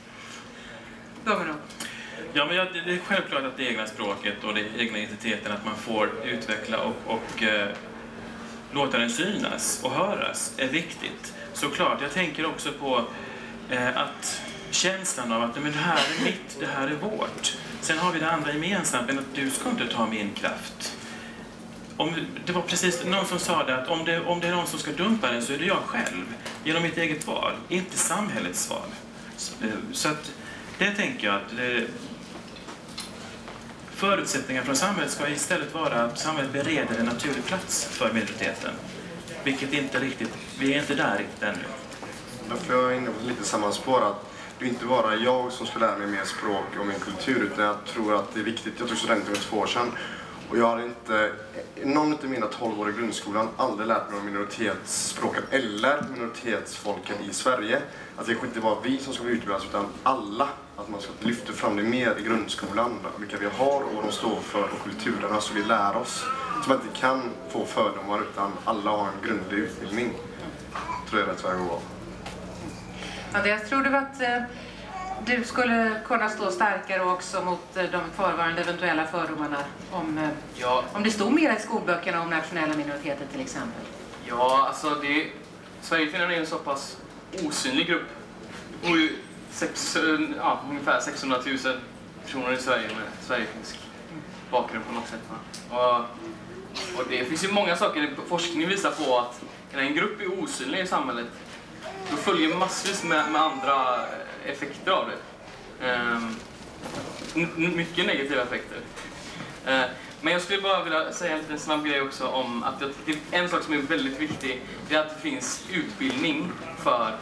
[SPEAKER 3] Domino.
[SPEAKER 5] Ja, men det är självklart att det egna språket och den egna identiteten, att man får utveckla och låta den synas och höras är viktigt. Såklart, jag tänker också på att känslan av att men det här är mitt, det här är vårt. Sen har vi det andra gemensamt, men att du ska inte ta min kraft. Det var precis någon som sa det, att om det är någon som ska dumpa den så är det jag själv. Genom mitt eget val, inte samhällets val. Så att det tänker jag att förutsättningar från samhället ska istället vara att samhället bereder en naturlig plats för minoriteten. Vilket inte riktigt, vi är inte där riktigt ännu.
[SPEAKER 4] Därför är jag inne på lite samma spår, att det är inte bara jag som ska lära mig mer språk och min kultur, utan jag tror att det är viktigt. Jag tog studenten för 2 år sedan och jag har inte, någon av mina 12 år i grundskolan, aldrig lärt mig om minoritetsspråken eller minoritetsfolken i Sverige. Att det inte vara vi som ska utbildas utan alla. Att man ska lyfta fram det mer i grundskolan, vilka vi har och vad de står för och kulturerna, så vi lär oss. Så man inte kan få fördomar utan alla har en grundlig utbildning. Tror jag är rätt väg att gå.
[SPEAKER 3] Andreas, tror du att du skulle kunna stå starkare också mot de kvarvarande eventuella fördomarna om det stod mer i skolböckerna om nationella minoriteter till exempel?
[SPEAKER 6] Ja, alltså Sverigefinnarna är en så pass osynlig grupp. Det bor ju ungefär 600 000 personer i Sverige med sverigefinsk bakgrund på något sätt. Och det finns ju många saker forskning visar på, att när en grupp är osynlig i samhället då följer massvis med andra effekter av det. Mycket negativa effekter. Men jag skulle bara vilja säga en liten snabb grej också om att en sak som är väldigt viktig, det är att det finns utbildning för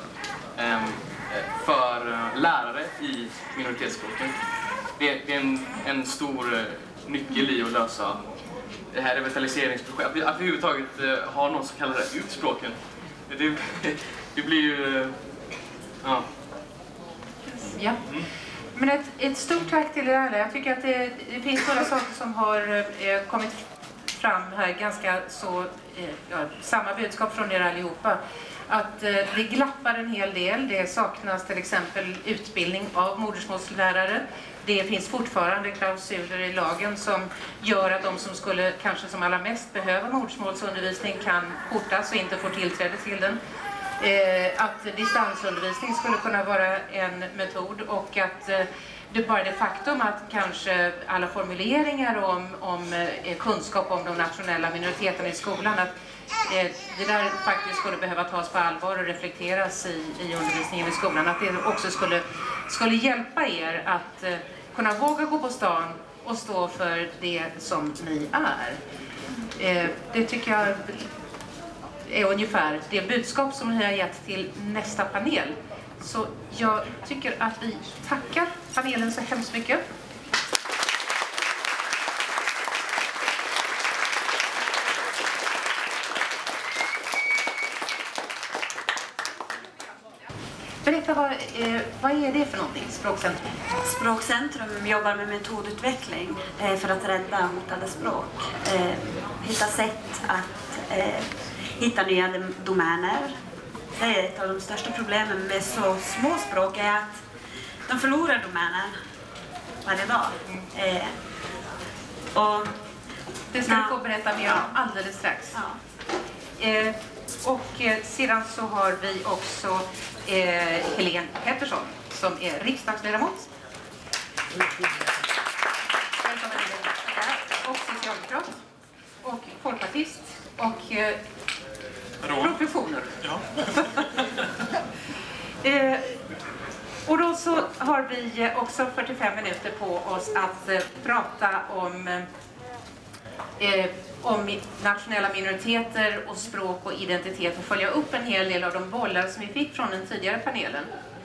[SPEAKER 6] lärare i minoritetsspråken. Det är en stor nyckel i att lösa det här revitaliseringsprojektet. Att vi överhuvudtaget har någon som kallar det ut språken. Det blir ju... Ja.
[SPEAKER 3] Ja. Men ett stort tack till er alla. Jag tycker att det finns några saker som har kommit fram här, ganska så samma budskap från er allihopa. Att det glappar en hel del. Det saknas till exempel utbildning av modersmålslärare. Det finns fortfarande klausuler i lagen som gör att de som skulle kanske som allra mest behöva modersmålsundervisning kan portas och inte får tillträde till den. Att distansundervisning skulle kunna vara en metod, och att det bara det faktum att kanske alla formuleringar om kunskap om de nationella minoriteterna i skolan, att det där faktiskt skulle behöva tas på allvar och reflekteras i undervisningen i skolan. Att det också skulle hjälpa er att kunna våga gå på stan och stå för det som ni är. Det tycker jag är ungefär det budskap som ni har gett till nästa panel. Så jag tycker att vi tackar panelen så hemskt mycket. Berätta, vad är det för någonting, Språkcentrum?
[SPEAKER 7] Språkcentrum jobbar med metodutveckling för att rädda hotade språk. Hitta sätt att hitta nya domäner. Det är ett av de största problemen med så små språk är att de förlorar domäner varje dag. Och
[SPEAKER 3] det ska du få berätta mer om alldeles strax.
[SPEAKER 7] Ja.
[SPEAKER 3] Och sedan så har vi också Helene Pettersson som är riksdagsledamot. Och socialdemokrat. Och folkpartist. Och professioner.
[SPEAKER 5] Ja.
[SPEAKER 3] Och då så har vi också 45 minuter på oss att prata om nationella minoriteter och språk och identitet och följa upp en hel del av de bollar som vi fick från den tidigare panelen.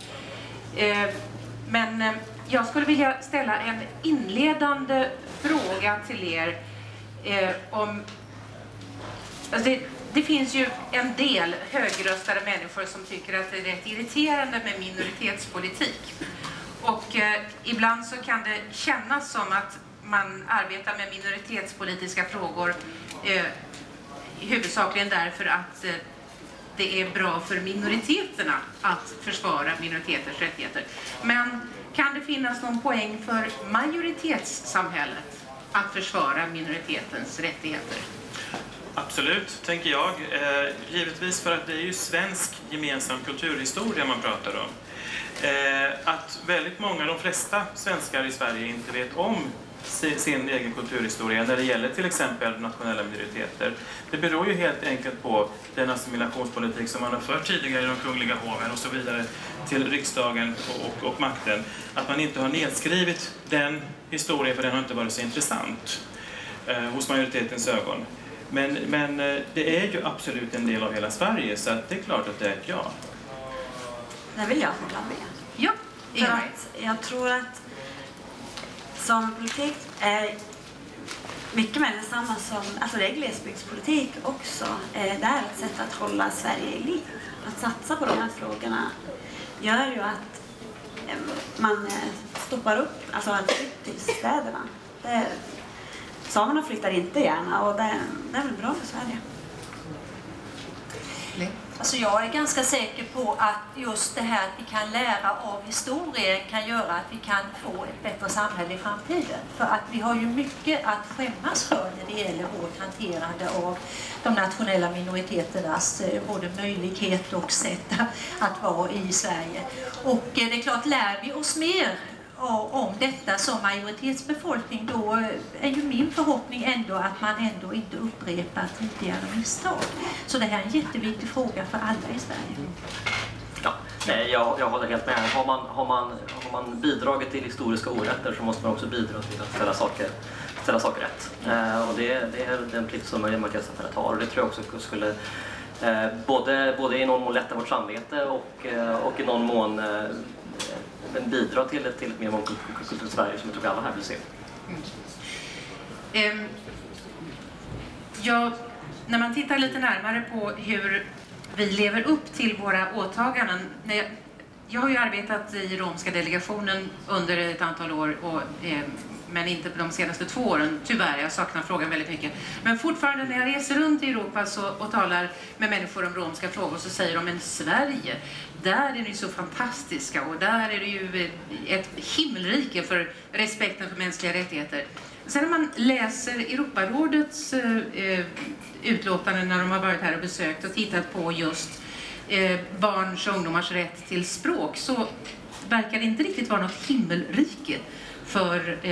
[SPEAKER 3] Men jag skulle vilja ställa en inledande fråga till er om... Alltså det finns ju en del högröstade människor som tycker att det är rätt irriterande med minoritetspolitik. Och ibland så kan det kännas som att man arbetar med minoritetspolitiska frågor huvudsakligen därför att det är bra för minoriteterna att försvara minoriteters rättigheter. Men kan det finnas någon poäng för majoritetssamhället att försvara minoritetens rättigheter?
[SPEAKER 5] Absolut, tänker jag. Givetvis för att det är ju svensk gemensam kulturhistoria man pratar om. Att väldigt många, de flesta svenskar i Sverige inte vet om sin egen kulturhistoria när det gäller till exempel nationella minoriteter. Det beror ju helt enkelt på den assimilationspolitik som man har fört tidigare i de kungliga hoven och så vidare till riksdagen och makten. Att man inte har nedskrivit den historien för den har inte varit så intressant hos majoritetens ögon. Men det är ju absolut en del av hela Sverige så att det är klart att det är ett ja.
[SPEAKER 7] Det vill jag hålla med.
[SPEAKER 3] Ja,
[SPEAKER 7] för att jag tror att samepolitik är mycket mer detsamma som, alltså det är glesbygdspolitik också. Det är ett sätt att hålla Sverige i liv. Att satsa på de här frågorna gör ju att man stoppar upp, alltså allt till städerna. Samerna flyttar inte gärna och det är väl bra för Sverige.
[SPEAKER 8] Alltså jag är ganska säker på att just det här att vi kan lära av historien kan göra att vi kan få ett bättre samhälle i framtiden. För att vi har ju mycket att skämmas för när det gäller vårt hanterande av de nationella minoriteternas både möjlighet och sätt att vara i Sverige. Och det är klart, lär vi oss mer om detta som majoritetsbefolkning, då är ju min förhoppning ändå att man ändå inte upprepar tidigare misstag. Så det här är en jätteviktig fråga för alla i Sverige.
[SPEAKER 9] Ja, nej, jag håller helt med. Har man bidragit till historiska orätter så måste man också bidra till att ställa saker rätt. Och det är den plikt som majoritetssamhället har. Och det tror jag också skulle både i någon mån lätta vårt samvete och i någon mån bidra till ett mer mångkulturellt Sverige som jag tror alla här vill se.
[SPEAKER 3] När man tittar lite närmare på hur vi lever upp till våra åtaganden. Jag har ju arbetat i romska delegationen under ett antal år, men inte de senaste 2 åren. Tyvärr, jag saknar frågan väldigt mycket. Men fortfarande när jag reser runt i Europa och talar med människor om romska frågor så säger de, men Sverige, där är ni så fantastiska och där är det ju ett himmelrike för respekten för mänskliga rättigheter. Sen när man läser Europarådets utlåtanden när de har varit här och besökt och tittat på just barns och ungdomars rätt till språk så verkar det inte riktigt vara något himmelrike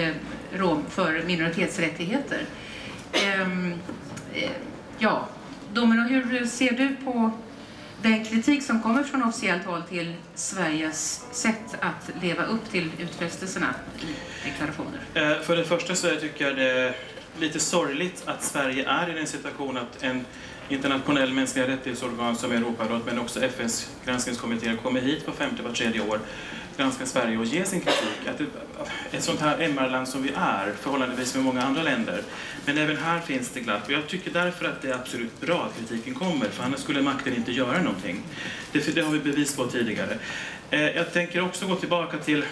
[SPEAKER 3] för minoritetsrättigheter. Domino, hur ser du på den kritik som kommer från officiellt håll till Sveriges sätt att leva upp till utfästelserna i deklarationer?
[SPEAKER 5] För det första så tycker jag det är lite sorgligt att Sverige är i den situationen att en internationell mänskliga rättighetsorgan som Europarådet men också FNs granskningskommitté kommer hit var tredje år, granskar Sverige och ger sin kritik. Att ett sånt här MR-land som vi är, förhållandevis med många andra länder. Men även här finns det glapp. Och jag tycker därför att det är absolut bra att kritiken kommer, för annars skulle makten inte göra någonting. Det har vi bevis på tidigare. Jag tänker också gå tillbaka till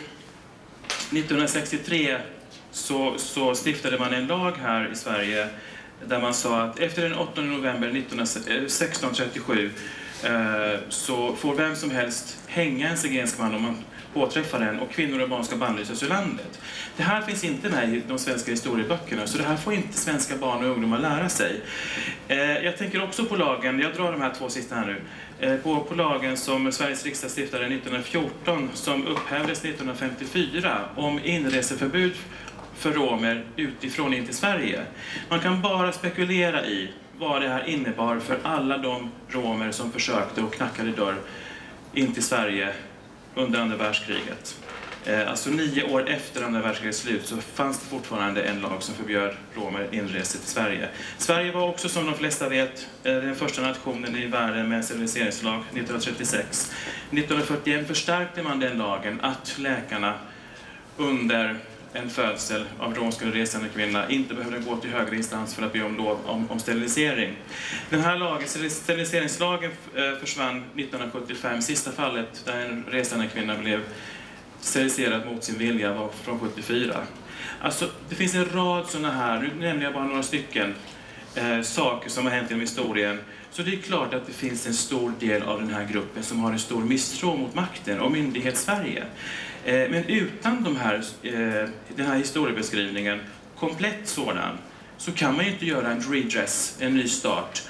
[SPEAKER 5] 1963 så stiftade man en lag här i Sverige där man sa att efter den 8 november 1637 så får vem som helst hänga en zigensk man om man påträffar den, och kvinnor och barn ska bannlysas ur landet. Det här finns inte med i de svenska historieböckerna, så det här får inte svenska barn och ungdomar lära sig. Jag tänker också på lagen, jag drar de här två sista här nu, på lagen som Sveriges riksdag stiftade 1914 som upphävdes 1954 om inreseförbud för romer utifrån in till Sverige. Man kan bara spekulera i vad det här innebar för alla de romer som försökte och knackade dörr in till Sverige under andra världskriget. Alltså 9 år efter andra världskrigets slut så fanns det fortfarande en lag som förbjöd romer inresa till Sverige. Sverige var också, som de flesta vet, den första nationen i världen med en steriliseringslag 1936. 1941 förstärkte man den lagen att läkarna under en födsel av romsk eller resande kvinna inte behövde gå till högre instans för att be om lov om sterilisering. Den här lagen, steriliseringslagen, försvann 1975. Sista fallet där en resande kvinna blev steriliserad mot sin vilja var från 74. Alltså, det finns en rad sådana här, nu nämner jag bara några stycken saker som har hänt genom historien. Så det är klart att det finns en stor del av den här gruppen som har en stor misstro mot makten och myndighetssverige. Men utan den här historiebeskrivningen, komplett sådan, så kan man ju inte göra en redress, en ny start.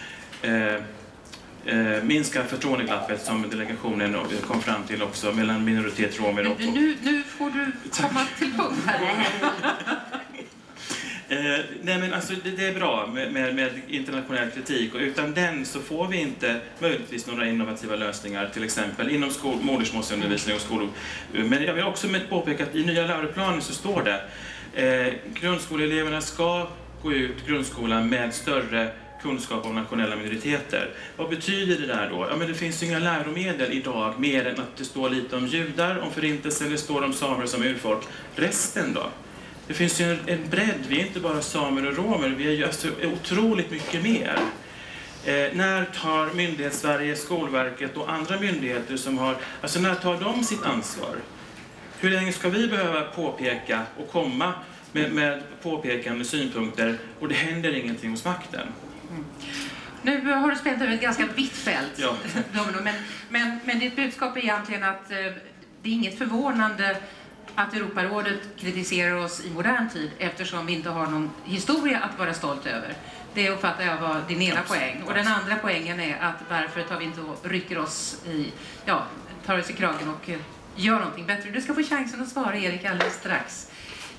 [SPEAKER 5] Minska förtroendeglappet som delegationen kom fram till också mellan minoritet, romer och...
[SPEAKER 3] Nu får du komma till punkt här.
[SPEAKER 5] Nej, men alltså, det är bra med internationell kritik, och utan den så får vi inte möjligtvis några innovativa lösningar, till exempel inom modersmålsundervisning och skolor. Men jag vill också påpeka att i nya läroplanen så står det grundskoleeleverna ska gå ut grundskolan med större kunskap om nationella minoriteter. Vad betyder det där då? Ja, men det finns ju inga läromedel idag mer än att det står lite om judar, om förintelsen, eller står om samer som urfolk. Resten då? Det finns ju en bredd, vi är inte bara samer och romer, vi är ju alltså otroligt mycket mer. När tar myndighetssverige, Skolverket och andra myndigheter som har, alltså när tar de sitt ansvar? Hur länge ska vi behöva påpeka och komma med påpekande synpunkter och det händer ingenting hos makten?
[SPEAKER 3] Mm. Nu har du spelat över ett ganska vitt fält,
[SPEAKER 5] ja.
[SPEAKER 3] men ditt budskap är egentligen att det är inget förvånande att Europarådet kritiserar oss i modern tid eftersom vi inte har någon historia att vara stolt över. Det uppfattar jag var din ena poäng. Och den andra poängen är att varför tar vi inte och rycker oss tar oss i kragen och gör någonting bättre. Du ska få chansen att svara, Erik, alldeles strax.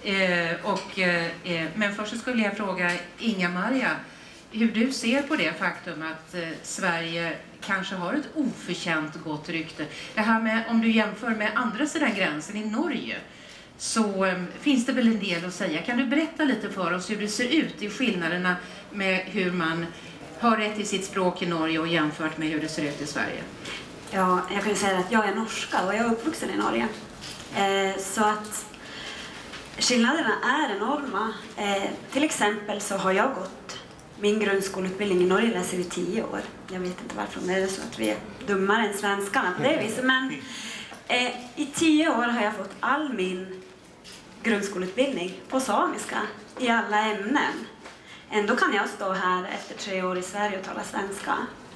[SPEAKER 3] Men först skulle jag fråga Inga-Maria hur du ser på det faktum att Sverige kanske har ett oförtjänt gott rykte. Det här med, om du jämför med andra sidan gränsen i Norge, så finns det väl en del att säga. Kan du berätta lite för oss hur det ser ut i skillnaderna med hur man har rätt i sitt språk i Norge och jämfört med hur det ser ut i Sverige?
[SPEAKER 7] Ja, jag kan säga att jag är norska och jag är uppvuxen i Norge. Så att skillnaderna är enorma. Till exempel så har jag gått min grundskoleutbildning i Norge, läser i 10 år. Jag vet inte varför, men det är så att vi är dummare än svenskarna på det viset. Men i 10 år har jag fått all min grundskoleutbildning på samiska i alla ämnen. Ändå kan jag stå här efter 3 år i Sverige och tala svenska.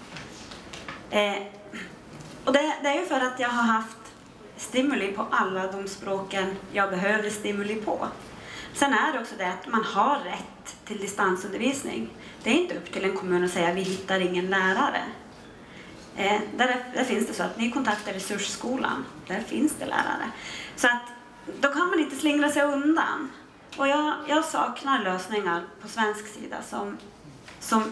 [SPEAKER 7] Och det är ju för att jag har haft stimuli på alla de språken jag behövde stimuli på. Sen är det också det att man har rätt till distansundervisning. Det är inte upp till en kommun att säga att vi hittar ingen lärare. Där finns det så att ni kontaktar resursskolan. Där finns det lärare. Så att då kan man inte slingra sig undan. Och jag saknar lösningar på svensk sida som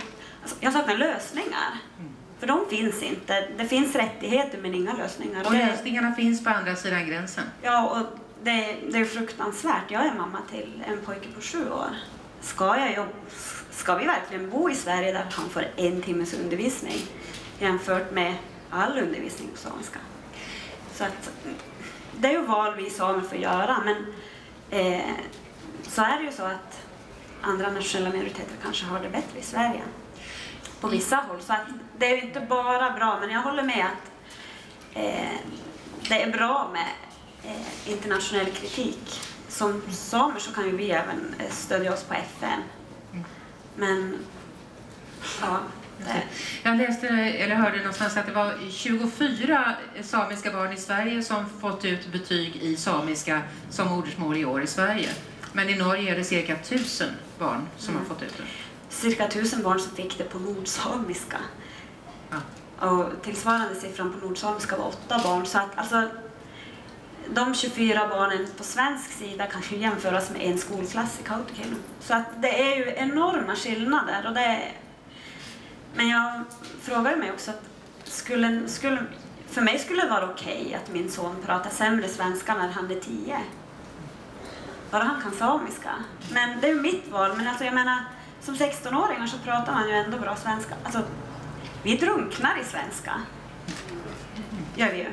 [SPEAKER 7] Jag saknar lösningar. För de finns inte. Det finns rättigheter men inga lösningar.
[SPEAKER 3] Och lösningarna finns på andra sidan gränsen.
[SPEAKER 7] Ja, och det är fruktansvärt. Jag är mamma till en pojke på 7 år. Ska vi verkligen bo i Sverige där han får 1 timmes undervisning jämfört med all undervisning på samiska? Så att det är ju val vi samer får göra, men så är det ju så att andra nationella minoriteter kanske har det bättre i Sverige på vissa håll. Så att det är ju inte bara bra, men jag håller med att det är bra med internationell kritik. Som samer så kan ju vi även stödja oss på FN. Men ja.
[SPEAKER 3] Jag läste eller hörde någonstans att det var 24 samiska barn i Sverige som fått ut betyg i samiska som modersmål i år i Sverige. Men i Norge är det cirka 1000 barn som har fått ut det.
[SPEAKER 7] Cirka 1000 barn som fick det på nordsamiska.
[SPEAKER 3] Ja.
[SPEAKER 7] Och tillsvarande siffran på nordsamiska var 8 barn. Så att alltså, de 24 barnen på svensk sida kan ju jämföras med en skolklass i Kautokeino. Så att det är ju enorma skillnader. Och men jag frågade mig också att för mig skulle det vara okej att min son pratar sämre svenska när han är 10. Bara han kan samiska. Men det är ju mitt val. Men alltså jag menar, som 16-åringar så pratar man ju ändå bra svenska. Alltså, vi drunknar i svenska. Gör vi ju.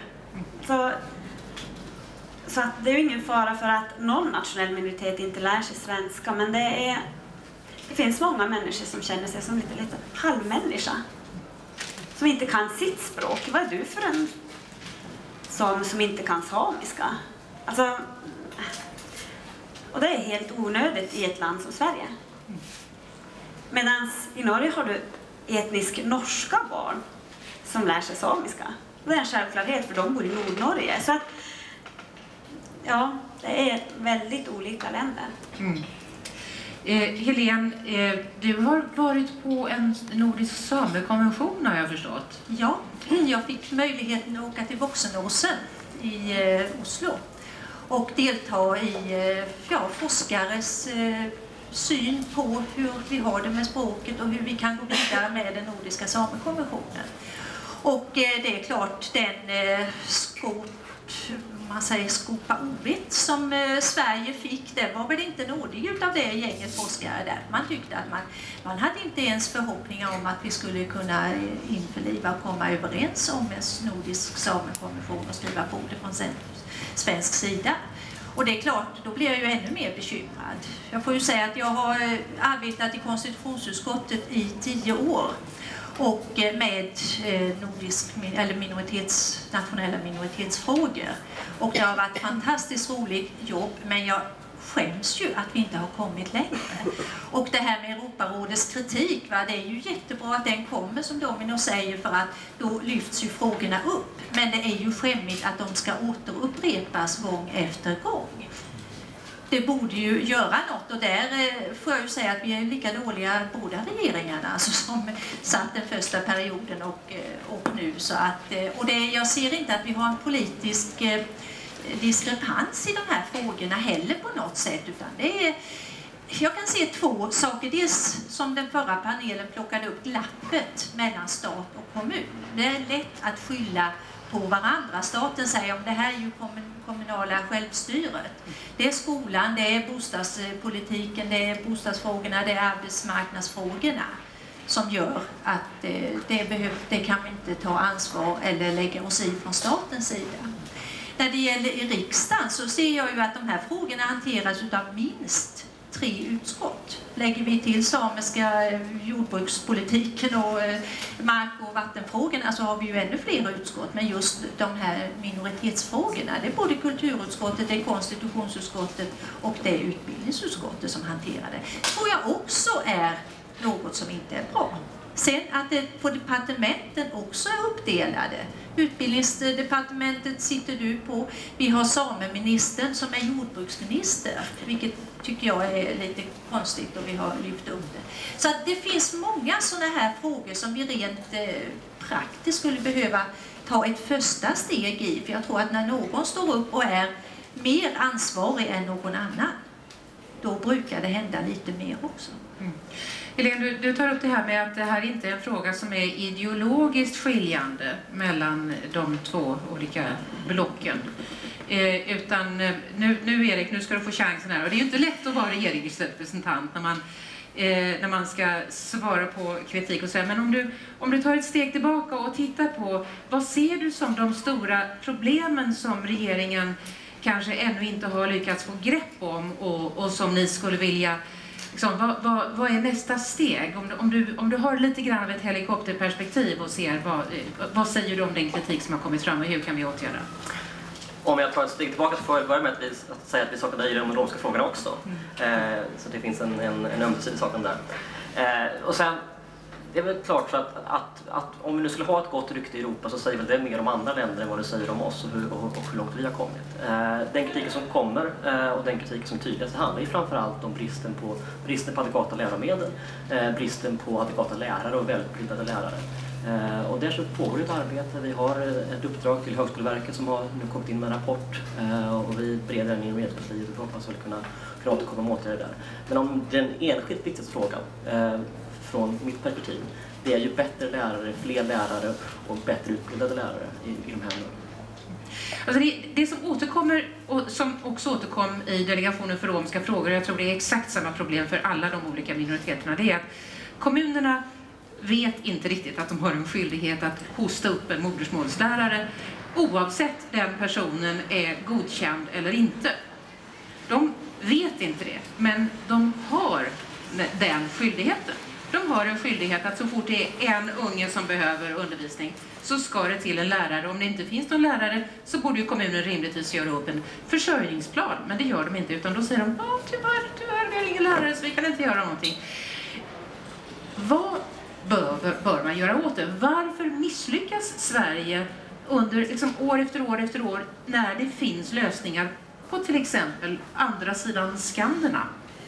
[SPEAKER 7] Så att det är ju ingen fara för att någon nationell minoritet inte lär sig svenska. Men det finns många människor som känner sig som lite halvmänniska. Som inte kan sitt språk. Vad är du för en som inte kan samiska? Alltså, och det är helt onödigt i ett land som Sverige. Medan i Norge har du etnisk norska barn som lär sig samiska. Det är en självklarhet för de bor i Nordnorge. Så att, ja, det är väldigt olika länder.
[SPEAKER 3] Helene, du har varit på en nordisk samekonvention har jag förstått.
[SPEAKER 8] Ja, jag fick möjligheten att åka till Voksenåsen i Oslo och delta i forskares syn på hur vi har det med språket och hur vi kan gå vidare med den nordiska samekonventionen. Och det är klart, den skopa ovitt som Sverige fick, det var väl inte nådig utav det gänget forskare där. Man tyckte att man hade inte ens förhoppningar om att vi skulle kunna införliva och komma överens om en nordisk samekonvention och skriva på det från svensk sida. Och det är klart, då blir jag ju ännu mer bekymrad. Jag får ju säga att jag har arbetat i konstitutionsutskottet i 10 år och med nationella minoritetsfrågor. Och det har varit ett fantastiskt roligt jobb, men jag skäms ju att vi inte har kommit längre. Och det här med Europarådets kritik, det är ju jättebra att den kommer som Domino säger, för att då lyfts ju frågorna upp. Men det är ju skämmigt att de ska återupprepas gång efter gång. Det borde ju göra något, och där får jag ju säga att vi är lika dåliga båda regeringarna, alltså som satt den första perioden och nu. Så att, jag ser inte att vi har en politisk diskrepans i de här frågorna heller på något sätt, utan jag kan se 2 saker. Dels som den förra panelen plockade upp glappet mellan stat och kommun. Det är lätt att skylla på varandra. Staten säger om det här är ju kommunala självstyret. Det är skolan, det är bostadspolitiken, det är bostadsfrågorna, det är arbetsmarknadsfrågorna som gör att det kan vi inte ta ansvar eller lägga oss i från statens sida. När det gäller i riksdagen så ser jag ju att de här frågorna hanteras av minst 3 utskott. Lägger vi till samiska jordbrukspolitiken och mark- och vattenfrågorna så har vi ju ännu fler utskott. Men just de här minoritetsfrågorna, det är både kulturutskottet, det är konstitutionsutskottet och det är utbildningsutskottet som hanterar det. Tror jag också är något som inte är bra. Sen att det på departementen också är uppdelade. Utbildningsdepartementet sitter du på. Vi har sameministern som är jordbruksminister, vilket tycker jag är lite konstigt, och vi har lyft upp det. Så att det finns många sådana här frågor som vi rent praktiskt skulle behöva ta ett första steg i. För jag tror att när någon står upp och är mer ansvarig än någon annan, då brukar det hända lite mer också.
[SPEAKER 3] Helene, du tar upp det här med att det här inte är en fråga som är ideologiskt skiljande mellan de två olika blocken. Utan nu Erik, nu ska du få chansen här. Och det är ju inte lätt att vara regeringsrepresentant när man ska svara på kritik och så. Men om du tar ett steg tillbaka och tittar på vad ser du som de stora problemen som regeringen kanske ännu inte har lyckats få grepp om och som ni skulle vilja liksom, vad är nästa steg? Om du har lite grann av ett helikopterperspektiv och ser vad säger du om den kritik som har kommit fram och hur kan vi åtgärda?
[SPEAKER 9] Om jag tar ett steg tillbaka så får jag börja med att säga att vi saknar i de romska frågorna också. Så det finns en ömsesidig saknad där. Och sen, det är väl klart så att om vi nu skulle ha ett gott rykte i Europa så säger väl det mer om andra länder än vad det säger om oss och hur långt vi har kommit. Den kritiken som kommer och den kritiken som tydligast handlar ju framförallt om bristen på adekvata läromedel, bristen på adekvata lärare och välutbildade lärare. Och där så pågår ett arbete. Vi har ett uppdrag till Högskoleverket som har nu kommit in med en rapport och vi bereder den i Regeringskansliet och hoppas väl kunna återkomma med åtgärder där. Men om den enskilt viktigaste frågan från mitt perspektiv, det är ju bättre lärare, fler lärare och bättre utbildade lärare i de här ämnena.
[SPEAKER 3] Alltså det som återkommer och som också återkom i Delegationen för romska frågor, jag tror det är exakt samma problem för alla de olika minoriteterna, det är att kommunerna vet inte riktigt att de har en skyldighet att hosta upp en modersmålslärare oavsett den personen är godkänd eller inte. De vet inte det, men de har den skyldigheten. De har en skyldighet att så fort det är en unge som behöver undervisning så ska det till en lärare. Om det inte finns någon lärare så borde ju kommunen rimligtvis göra upp en försörjningsplan. Men det gör de inte, utan då säger de tyvärr, vi har ingen lärare så vi kan inte göra någonting. Vad bör man göra åt det? Varför misslyckas Sverige under liksom, år efter år när det finns lösningar på till exempel andra sidan Skanderna?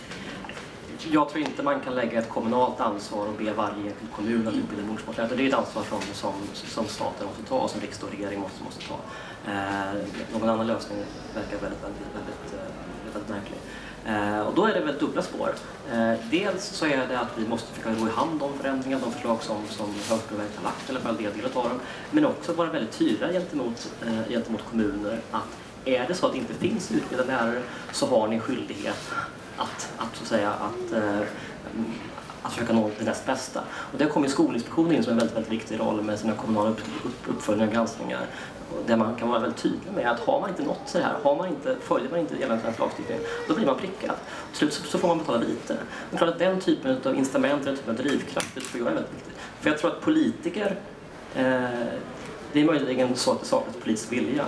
[SPEAKER 9] Jag tror inte man kan lägga ett kommunalt ansvar och be varje enskild kommun att utbilda modersmålslärare. Det är ett ansvar som staten måste ta och som riksdag och regering måste ta. Någon annan lösning verkar väldigt märklig. Och då är det väl dubbla spår. Dels så är det att vi måste försöka gå i hand de förändringar, de förslag som Högskoleverket har lagt, eller för all del av dem. Men också vara väldigt tydliga gentemot kommuner att är det så att det inte finns utbildade lärare så har ni skyldighet att försöka nå det näst bästa. Och där kommer Skolinspektionen in som en väldigt viktig roll med sina kommunala uppföljningar och granskningar. Där man kan vara väldigt tydlig med att har man inte nått så här, följer man inte gällande svensk lagstiftning, då blir man prickad. Till slut så får man betala lite. Men klart att den typen av incitament, den typen av drivkraft, det tror jag är väldigt viktigt. För jag tror att politiker, det är möjligen så att det saknas politisk vilja.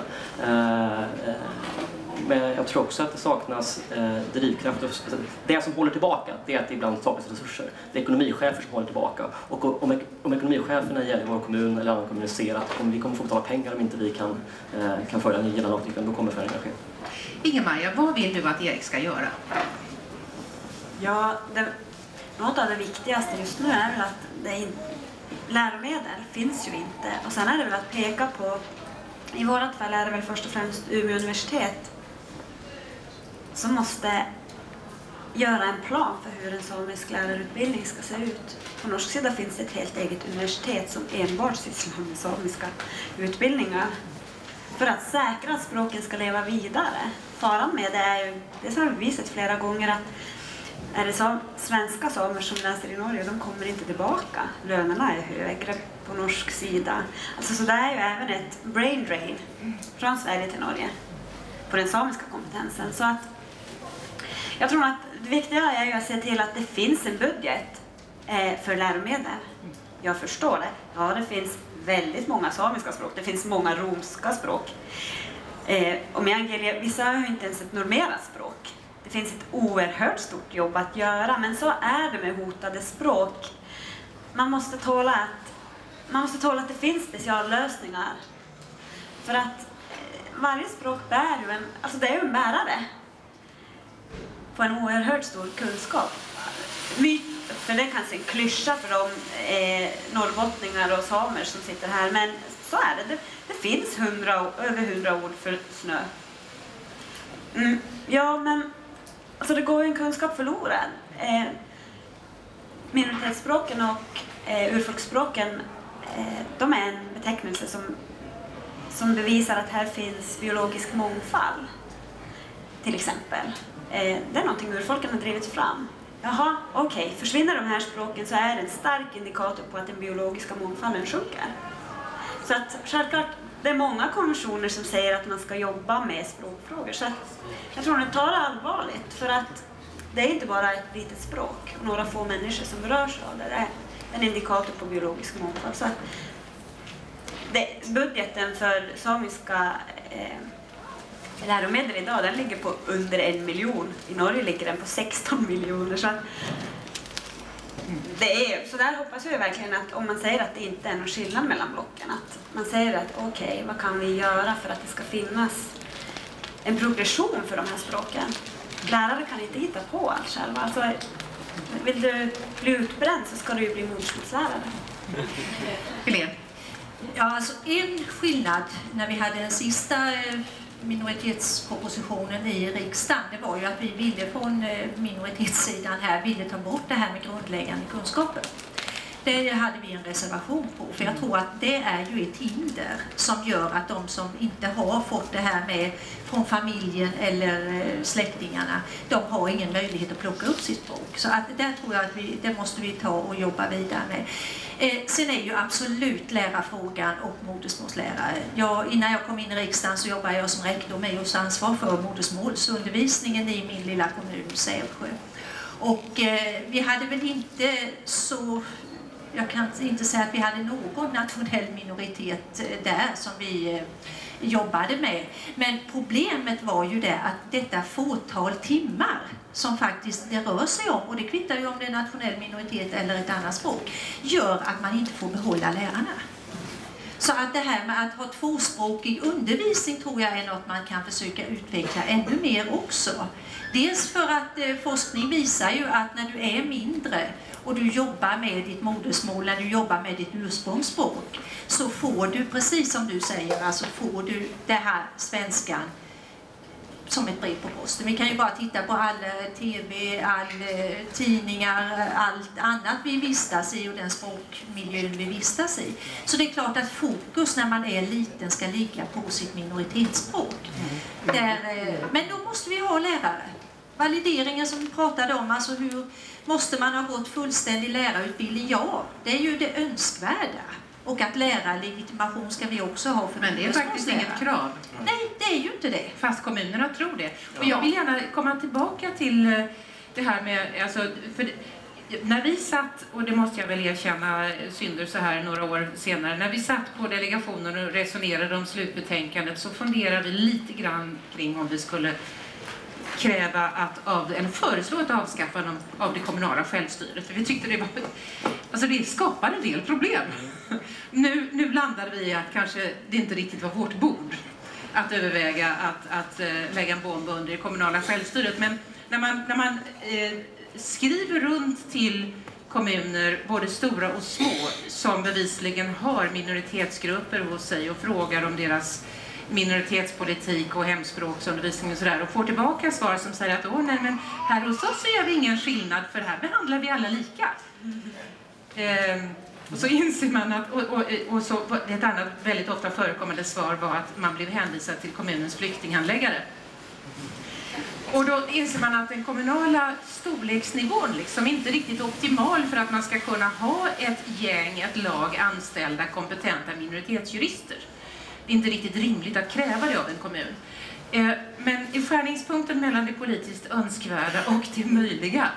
[SPEAKER 9] Men jag tror också att det saknas drivkraft. Det som håller tillbaka, det är att det ibland saknas resurser. Det är ekonomichefer som håller tillbaka. Och om ekonomicheferna i vår kommun eller annan kommun ser att om vi kommer få betala pengar om inte vi kan följa den gällande lagstiftningen, då kommer förändringar ske.
[SPEAKER 3] Inge-Maja, vad vill du att Erik ska göra?
[SPEAKER 7] Ja, något av det viktigaste just nu är väl att läromedel finns ju inte. Och sen är det väl att peka på, i vårat fall är det väl först och främst Umeå universitet som måste göra en plan för hur en samisk lärarutbildning ska se ut. På norsk sida finns det ett helt eget universitet som enbart sysslar med samiska utbildningar. För att säkra att språken ska leva vidare. Faran med det är ju, det har vi visat flera gånger, att är det svenska samer som läser i Norge, de kommer inte tillbaka. Lönerna är högre på norsk sida. Alltså, så det är ju även ett brain drain från Sverige till Norge på den samiska kompetensen. Så att jag tror att det viktiga är ju att se till att det finns en budget för läromedel. Jag förstår det. Ja, det finns väldigt många samiska språk. Det finns många romska språk. Och med vissa har ju inte ens ett normerat språk. Det finns ett oerhört stort jobb att göra, men så är det med hotade språk. Man måste tåla att det finns speciallösningar. För att varje språk bär ju det är ju en bärare på en oerhört stor kunskap. För det är kanske en klyscha för de norrbottningar och samer som sitter här, men så är det. Det finns över 100 ord för snö. Ja, men alltså det går ju en kunskap förlorad. minoritetsspråken och urfolksspråken, de är en betecknelse som bevisar att här finns biologisk mångfald, till exempel. Det är någonting urfolken har drivit fram. Jaha, okej. Försvinner de här språken så är det en stark indikator på att den biologiska mångfalden sjunker. Så att självklart, det är många konventioner som säger att man ska jobba med språkfrågor. Så att jag tror att tar det allvarligt, för att det är inte bara ett litet språk och några få människor som berörs av det. Det är en indikator på biologisk mångfald. Så att budgeten för samiska läromedel idag, den ligger på under 1 miljon. I Norge ligger den på 16 miljoner. Så så där hoppas jag verkligen att om man säger att det inte är någon skillnad mellan blocken, att man säger att okej, vad kan vi göra för att det ska finnas en progression för de här språken. Lärare kan inte hitta på allt själva. Alltså, vill du bli utbränd så ska du ju bli modersmålslärare.
[SPEAKER 8] Helene? Ja, alltså en skillnad när vi hade den sista minoritetspropositionen i riksdagen, det var ju att vi ville från minoritetssidan här ville ta bort det här med grundläggande kunskaper. Det hade vi en reservation på, för jag tror att det är ju ett hinder som gör att de som inte har fått det här med från familjen eller släktingarna, de har ingen möjlighet att plocka upp sitt språk. Så att där tror jag att det måste vi ta och jobba vidare med. Sen är ju absolut lärarfrågan och modersmålslärare. Innan jag kom in i riksdagen så jobbade jag som rektor med just ansvar för modersmålsundervisningen i min lilla kommun Sävsjö. Och vi hade väl inte så... Jag kan inte säga att vi hade någon nationell minoritet där som vi jobbade med. Men problemet var ju det att detta fåtal timmar som faktiskt det rör sig om, och det kvittar ju om det är nationell minoritet eller ett annat språk, gör att man inte får behålla lärarna. Så att det här med att ha tvåspråkig undervisning tror jag är något man kan försöka utveckla ännu mer också. Dels för att forskning visar ju att när du är mindre och du jobbar med ditt modersmål, när du jobbar med ditt ursprungsspråk, så får du, precis som du säger, alltså får du det här svenskan som ett brev på posten. Vi kan ju bara titta på all tv, all tidningar, allt annat vi vistas i och den språkmiljön vi vistas i. Så det är klart att fokus när man är liten ska ligga på sitt minoritetsspråk. Men då måste vi ha lärare. Valideringen som vi pratade om, alltså hur måste man ha gått fullständig lärarutbildning? Ja, det är ju det önskvärda. Och att lärarlegitimation ska vi också ha.
[SPEAKER 3] Men det är faktiskt inget krav.
[SPEAKER 8] Nej, det är ju inte det.
[SPEAKER 3] Fast kommunerna tror det. Och jag vill gärna komma tillbaka till det här med... Alltså, för när vi satt, och det måste jag väl erkänna synder så här några år senare, när vi satt på delegationen och resonerade om slutbetänkandet så funderade vi lite grann kring om vi skulle kräva eller föreslå ett avskaffande av det kommunala självstyret. För vi tyckte det var... Alltså det skapar en del problem. Nu landade vi i att kanske det inte riktigt var vårt bord att överväga att lägga en bomb under det kommunala självstyret. Men när man skriver runt till kommuner, både stora och små, som bevisligen har minoritetsgrupper hos sig och frågar om deras minoritetspolitik och hemspråksundervisning och sådär, och får tillbaka svar som säger att nej, men här hos oss gör vi ingen skillnad, för här behandlar vi alla lika. Och så inser man att, och så ett annat väldigt ofta förekommande svar var att man blev hänvisad till kommunens flyktinghandläggare. Och då inser man att den kommunala storleksnivån liksom inte är riktigt optimal för att man ska kunna ha ett lag anställda kompetenta minoritetsjurister. Det är inte riktigt rimligt att kräva det av en kommun. Men i skärningspunkten mellan det politiskt önskvärda och det möjliga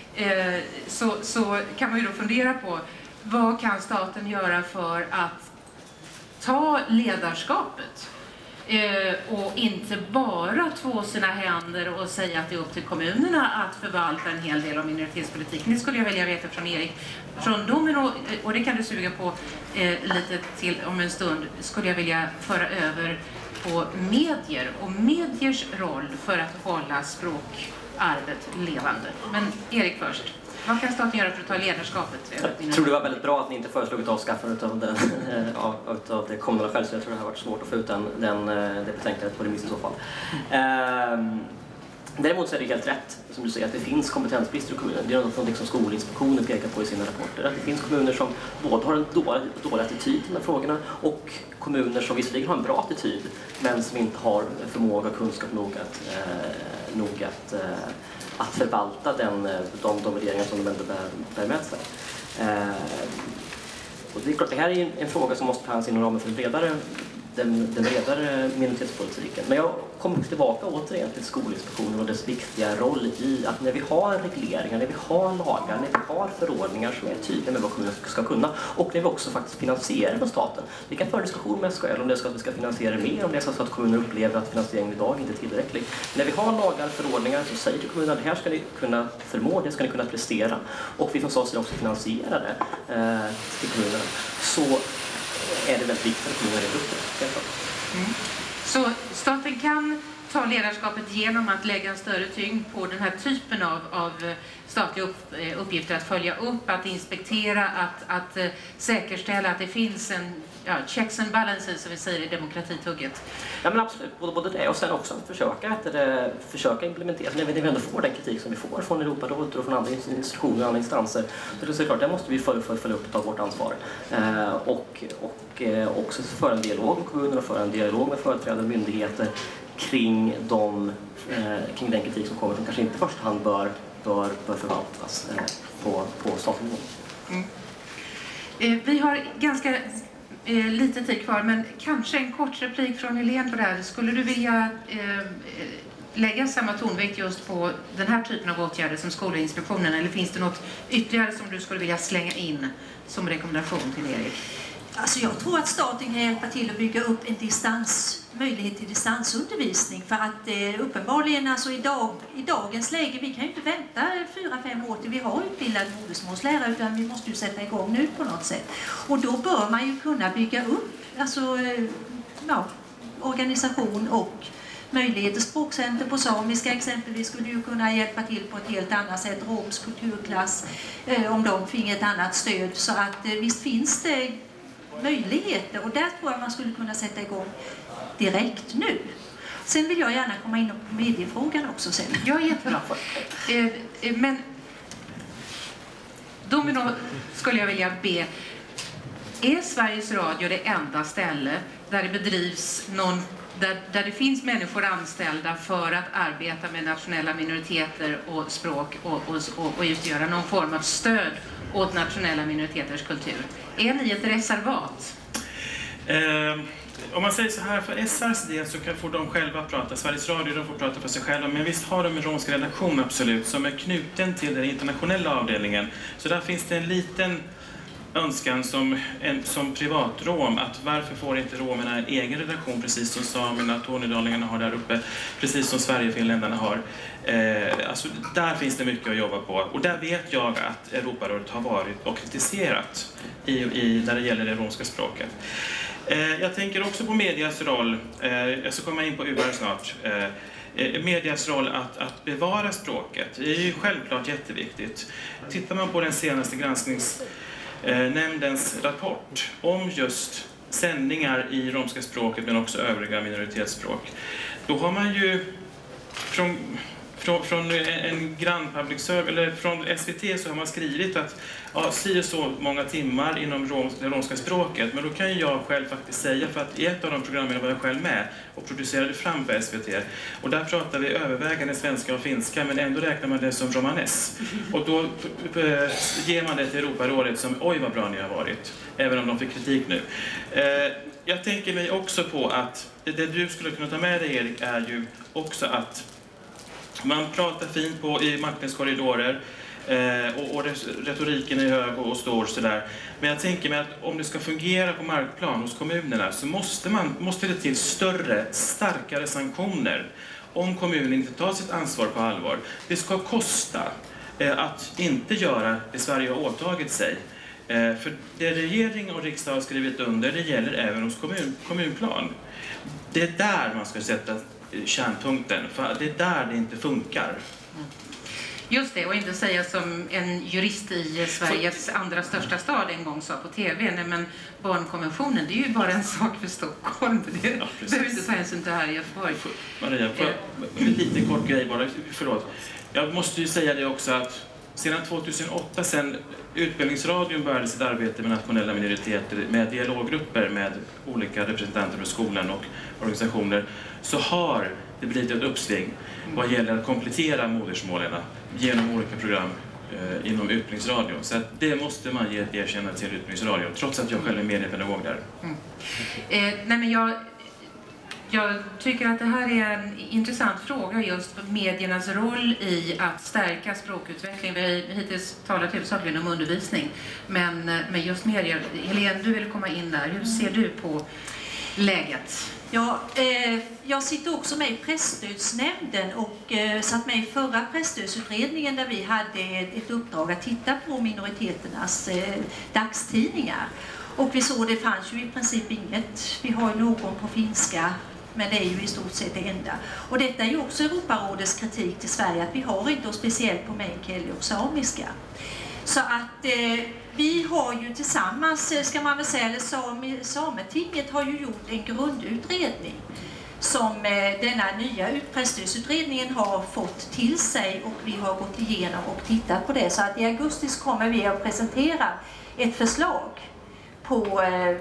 [SPEAKER 3] så kan man ju då fundera på vad kan staten göra för att ta ledarskapet och inte bara två sina händer och säga att det är upp till kommunerna att förvalta en hel del av minoritetspolitiken. Det skulle jag vilja veta från Erik. Från domen, och det kan du suga på lite till om en stund, skulle jag vilja föra över på medier och mediers roll för att hålla språkarvet levande. Men Erik först. Vad kan staten göra för att ta ledarskapet?
[SPEAKER 9] Jag tror det var väldigt bra att ni inte föreslog ett avskaffande av det kommunala självstyret. Jag tror det har varit svårt att få ut det betänkandet på remiss i så fall. Däremot så är det helt rätt, som du säger, att det finns kompetensbrister i kommunen. Det är något som Skolinspektionen pekar på i sina rapporter. Att det finns kommuner som både har en dålig attityd till de här frågorna och kommuner som visserligen har en bra attityd men som inte har förmåga och kunskap nog att förvalta de värderingar som de ändå bär med sig. Och det är klart, det här är en fråga som måste tas inom ramen för den bredare minoritetspolitiken. Men jag kommer tillbaka återigen till Skolinspektionen och dess viktiga roll i att när vi har regleringar, när vi har lagar, när vi har förordningar som är tydliga med vad kommunen ska kunna och när vi också faktiskt finansierar från staten. Vi kan föra diskussion med SKL om det är så att vi ska finansiera mer, om det är så att kommuner upplever att finansieringen idag inte är tillräcklig. När vi har lagar, förordningar så säger kommunerna att det här ska ni kunna förmå, det ska ni kunna prestera och vi från staten också finansierar det till kommunerna. Så är det väldigt viktigt att kommunerna lever upp till det.
[SPEAKER 3] Så staten kan ta ledarskapet genom att lägga en större tyngd på den här typen av statliga uppgifter, att följa upp, att inspektera, att säkerställa att det finns en checks and balances, som vi säger i demokratitugget. Ja, men absolut, både det och sen också att försöka implementera. När vi ändå får den kritik som vi får från Europarådet och från andra institutioner och andra instanser, så det är klart, där måste vi följa upp och ta vårt ansvar. Och också föra en dialog med kommunerna och föra en dialog med företrädare och myndigheter kring den kritik som kommer, som kanske inte i första hand bör förvaltas på statlig nivå. Vi har ganska lite tid kvar, men kanske en kort replik från Helene på det här. Skulle du vilja lägga samma tonvikt just på den här typen av åtgärder som Skolinspektionen, eller finns det något ytterligare som du skulle vilja slänga in som rekommendation till Erik?
[SPEAKER 8] Alltså jag tror att staten kan hjälpa till att bygga upp en möjlighet till distansundervisning, för att uppenbarligen alltså i dagens läge, vi kan ju inte vänta 4-5 år till vi har utbildad modersmålslärare, utan vi måste ju sätta igång nu på något sätt. Och då bör man ju kunna bygga upp organisation och möjligheter. Språkcenter på samiska exempelvis skulle ju kunna hjälpa till på ett helt annat sätt. Roms kulturklass, om de fick ett annat stöd. Så att visst finns det möjligheter, och där tror jag man skulle kunna sätta igång direkt nu. Sen vill jag gärna komma in på mediefrågan också sen.
[SPEAKER 3] Jag är jättebra. Men då skulle jag vilja be, är Sveriges Radio det enda ställe där det bedrivs där det finns människor anställda för att arbeta med nationella minoriteter och språk och utgöra någon form av stöd åt nationella minoriteters kultur? Är ni ett reservat?
[SPEAKER 5] Om man säger så här, för SRs del så får de själva prata, Sveriges Radio, de får prata för sig själva, men visst har de en romsk redaktion absolut som är knuten till den internationella avdelningen. Så där finns det en liten önskan som privatrom, att varför får inte romerna en egen redaktion precis som samerna, tornedalingarna har där uppe, precis som Sverigefinländarna har. Alltså där finns det mycket att jobba på, och där vet jag att Europarådet har varit och kritiserat när det gäller det romska språket. Jag tänker också på medias roll, jag ska komma in på UR snart. Medias roll att bevara språket, det är ju självklart jätteviktigt. Tittar man på den senaste granskningsnämndens rapport om just sändningar i romska språket men också övriga minoritetsspråk, då har man ju från en grann public service, eller från SVT, så har man skrivit att så många timmar inom det romska språket. Men då kan jag själv faktiskt säga, för att i ett av de programmen var jag själv med och producerade fram på SVT. Och där pratar vi övervägande svenska och finska, men ändå räknar man det som romanes. Och då ger man det till Europarådet som, oj vad bra ni har varit, även om de fick kritik nu. Jag tänker mig också på att det du skulle kunna ta med dig, Erik, är ju också att man pratar fint i maktens korridorer och retoriken är hög och stor sådär. Men jag tänker mig att om det ska fungera på markplan hos kommunerna så måste det till starkare sanktioner om kommunen inte tar sitt ansvar på allvar. Det ska kosta att inte göra det Sverige har åtagit sig. För det regering och riksdag har skrivit under, det gäller även hos kommunplan. Det är där man ska sätta kärnpunkten, för det är där det inte funkar.
[SPEAKER 3] Just det, och inte säga som en jurist i Sveriges andra största stad en gång sa på TV, nej men barnkonventionen, det är ju bara en sak för Stockholm. Det behöver inte ta hänsyn till här i Göteborg.
[SPEAKER 5] Maria, lite kort grej bara, förlåt. Jag måste ju säga det också att sedan 2008, sen Utbildningsradion började sitt arbete med nationella minoriteter, med dialoggrupper med olika representanter för skolan och organisationer, så har det blivit ett uppsving vad gäller att komplettera modersmålen genom olika program inom Utbildningsradion. Så att det måste man ge ett erkännande till Utbildningsradion, trots att jag själv är mediepedagog där.
[SPEAKER 3] Nej, men jag tycker att det här är en intressant fråga, just mediernas roll i att stärka språkutveckling. Vi har hittills talat huvudsakligen om undervisning, men just medier. Helene, du vill komma in där. Hur ser du på läget?
[SPEAKER 8] Ja, jag sitter också med i presstödsnämnden och satt med i förra presstödsutredningen där vi hade ett uppdrag att titta på minoriteternas dagstidningar. Och vi såg det fanns ju i princip inget. Vi har ju någon på finska, men det är ju i stort sett det enda. Och detta är ju också Europarådets kritik till Sverige, att vi har inte, och speciellt på meänkieli och samiska. Så att vi har ju tillsammans, ska man väl säga, eller Sametinget har ju gjort en grundutredning som denna nya presstödsutredningen har fått till sig, och vi har gått igenom och tittat på det. Så att i augusti kommer vi att presentera ett förslag på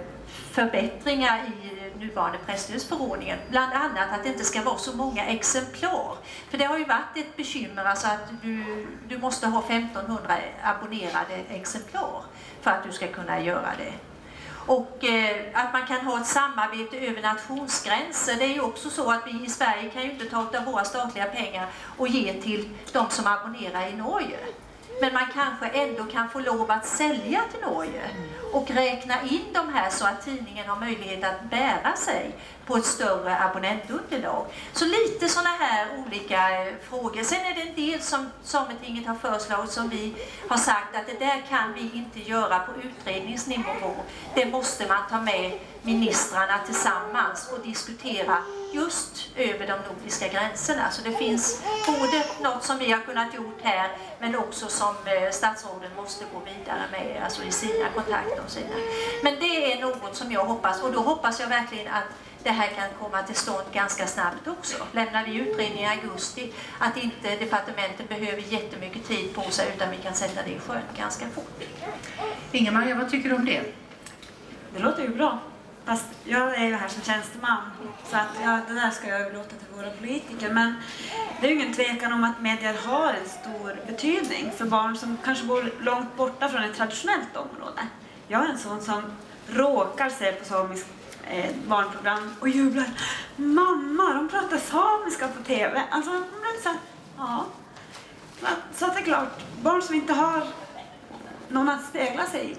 [SPEAKER 8] förbättringar i nuvarande presstödsförordningen. Bland annat att det inte ska vara så många exemplar. För det har ju varit ett bekymmer, alltså att du måste ha 1500 abonnerade exemplar för att du ska kunna göra det. Och att man kan ha ett samarbete över nationsgränser. Det är ju också så att vi i Sverige kan ju inte ta av våra statliga pengar och ge till de som abonnerar i Norge. Men man kanske ändå kan få lov att sälja till Norge och räkna in de här så att tidningen har möjlighet att bära sig på ett större abonnentunderlag. Så lite sådana här olika frågor. Sen är det en del som Sametinget har föreslagit som vi har sagt att det där kan vi inte göra på utredningsnivå. Det måste man ta med ministrarna tillsammans och diskutera just över de nordiska gränserna. Så det finns både något som vi har kunnat gjort här, men också som statsråden måste gå vidare med, alltså i sina kontakter och sina. Men det är något som jag hoppas, och då hoppas jag verkligen att det här kan komma till stånd ganska snabbt också. Lämnar vi utredningen i augusti, att inte departementet behöver jättemycket tid på sig, utan vi kan sätta det i sjön ganska fort.
[SPEAKER 3] Inga-Maria, vad tycker du om det?
[SPEAKER 7] Det låter ju bra. Fast jag är ju här som tjänsteman, så att det där ska jag överlåta till våra politiker. Men det är ju ingen tvekan om att medier har en stor betydning för barn som kanske bor långt borta från ett traditionellt område. Jag är en sån som råkar se på samisk barnprogram och jublar. Mamma, de pratar samiska på TV. Alltså, ja. Så att det är klart, barn som inte har någon att spegla sig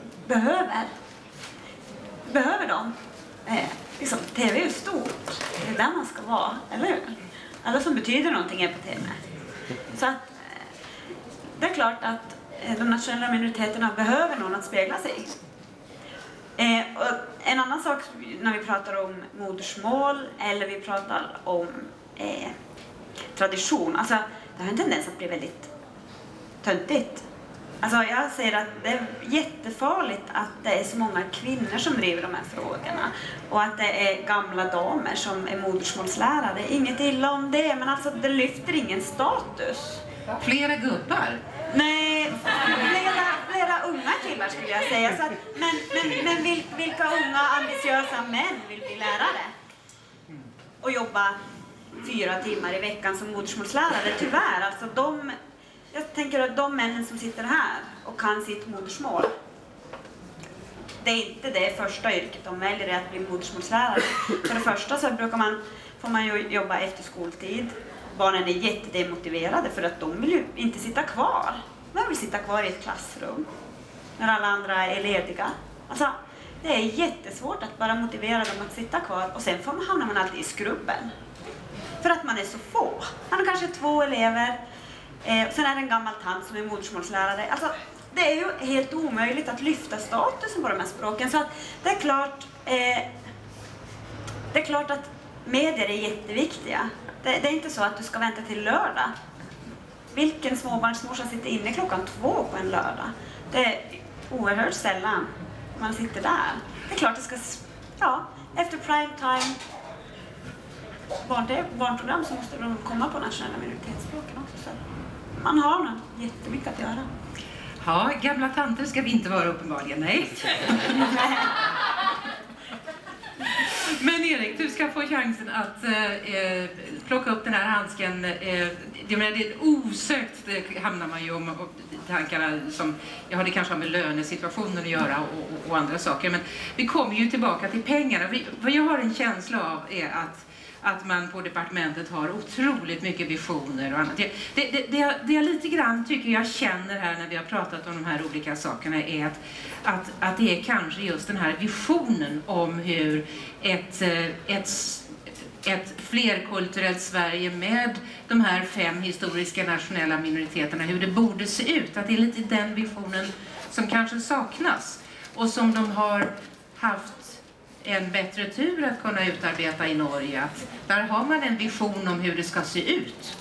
[SPEAKER 7] behöver de. Liksom, TV är ju stort. Det är där man ska vara, eller hur? Alla som betyder någonting är på TV. Så att det är klart att de nationella minoriteterna behöver någon att spegla sig. Och en annan sak när vi pratar om modersmål eller vi pratar om tradition. Alltså, det har en tendens att bli väldigt töntigt. Alltså jag säger att det är jättefarligt att det är så många kvinnor som driver de här frågorna. Och att det är gamla damer som är modersmålslärare. Inget illa om det, men alltså det lyfter ingen status.
[SPEAKER 3] Flera gubbar?
[SPEAKER 7] Nej, flera unga killar skulle jag säga. Så att, men vilka unga ambitiösa män vill bli lärare? Och jobba 4 timmar i veckan som modersmålslärare? Tyvärr, alltså jag tänker att de männen som sitter här och kan sitt modersmål, det är inte det första yrket de väljer, att bli modersmålslärare. För det första så får man ju jobba efter skoltid. Barnen är jättedemotiverade för att de vill ju inte sitta kvar. De vill sitta kvar i ett klassrum när alla andra är lediga. Alltså, det är jättesvårt att bara motivera dem att sitta kvar, och sen hamnar man alltid i skrubben. För att man är så få. Man har kanske 2 elever. Sen är det en gammal tant som är modersmålslärare. Alltså, det är ju helt omöjligt att lyfta statusen på de här språken. Så att det är klart att medier är jätteviktiga. Det är inte så att du ska vänta till lördag Vilken småbarnsmorsa sitter inne klockan 2 på en lördag? Det är oerhört sällan man sitter där. Det är klart det ska, efter prime time barnprogram så måste de komma på nationella minoritetsspråken också. Så man har nog jättemycket att göra.
[SPEAKER 3] Ja, gamla tanter ska vi inte vara uppenbarligen, nej. Men Erik, du ska få chansen att plocka upp den här handsken. Det är osökt hamnar man ju om tankarna som, det kanske har med lönesituationen att göra och andra saker. Men vi kommer ju tillbaka till pengarna. Vad jag har en känsla av är att man på departementet har otroligt mycket visioner och annat. Det jag lite grann tycker jag känner här när vi har pratat om de här olika sakerna är att det är kanske just den här visionen om hur ett flerkulturellt Sverige med de här 5 historiska nationella minoriteterna, hur det borde se ut. Att det är lite den visionen som kanske saknas och som de har haft en bättre tur att kunna utarbeta i Norge. Där har man en vision om hur det ska se ut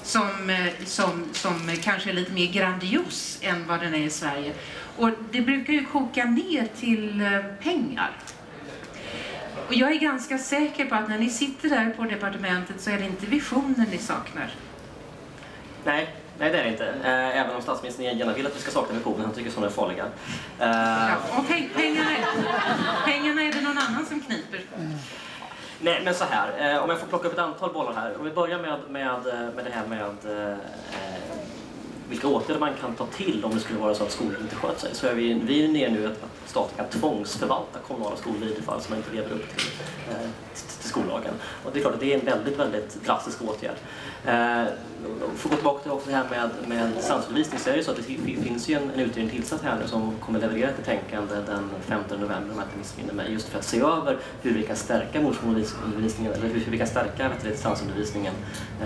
[SPEAKER 3] som kanske är lite mer grandios än vad den är i Sverige. Och det brukar ju koka ner till pengar. Och jag är ganska säker på att när ni sitter där på departementet så är det inte visionen ni saknar.
[SPEAKER 9] Nej, det är det inte. Även om statsministern gärna vill att vi ska sakna visionen, han tycker sådana är farliga.
[SPEAKER 3] Och pengarna är det någon annan som kniper?
[SPEAKER 9] Nej, men så här. Om jag får plocka upp ett antal bollar här. Om vi börjar med det här med vilka åtgärder man kan ta till om det skulle vara så att skolor inte sköter sig. Så är vi är nere nu att staten kan tvångsförvalta kommunala skolor i det fall som man inte lever upp till skollagen. Och det är klart att det är en väldigt, väldigt drastisk åtgärd. För att gå tillbaka till också det här med distansundervisning så är det så att det finns ju en utredning tillsatt här nu som kommer leverera ett betänkande den 15 november om jag inte missminner mig, just för att se över hur vi kan stärka modersmålsundervisningen eller hur vi kan stärka distansundervisningen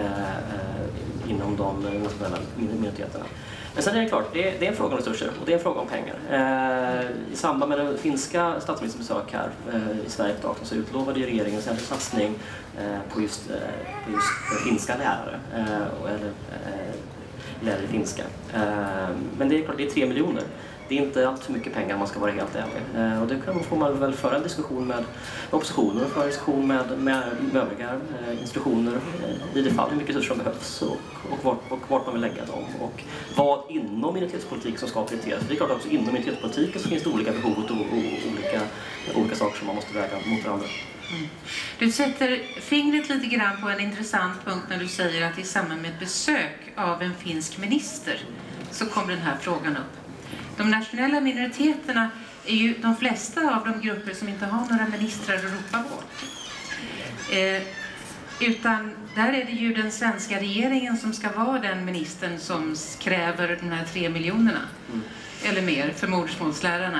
[SPEAKER 9] inom de nationella minoriteterna. Men sen är det klart, det är en fråga om resurser och det är en fråga om pengar. I samband med den finska statsministerns besök här i Sverige på dagen så utlovade ju regeringen en särskild satsning på just finska lärare eller lärare i finska. Men det är klart, det är 3 miljoner. Det är inte allt för mycket pengar om man ska vara helt ärlig. Och det får man väl föra en diskussion med oppositionen och föra en diskussion med övriga institutioner i det fall hur mycket resurser som behövs och vart man vill lägga dem. Och vad inom minoritetspolitik som ska prioriteras. Det är klart att också inom minoritetspolitiken så finns det olika behov och olika saker som man måste väga mot varandra.
[SPEAKER 3] Mm. Du sätter fingret lite grann på en intressant punkt när du säger att i samband med ett besök av en finsk minister så kom den här frågan upp. De nationella minoriteterna är ju de flesta av de grupper som inte har några ministrar att ropa på. Utan där är det ju den svenska regeringen som ska vara den ministern som kräver de här 3 miljonerna. Eller mer för modersmålslärarna.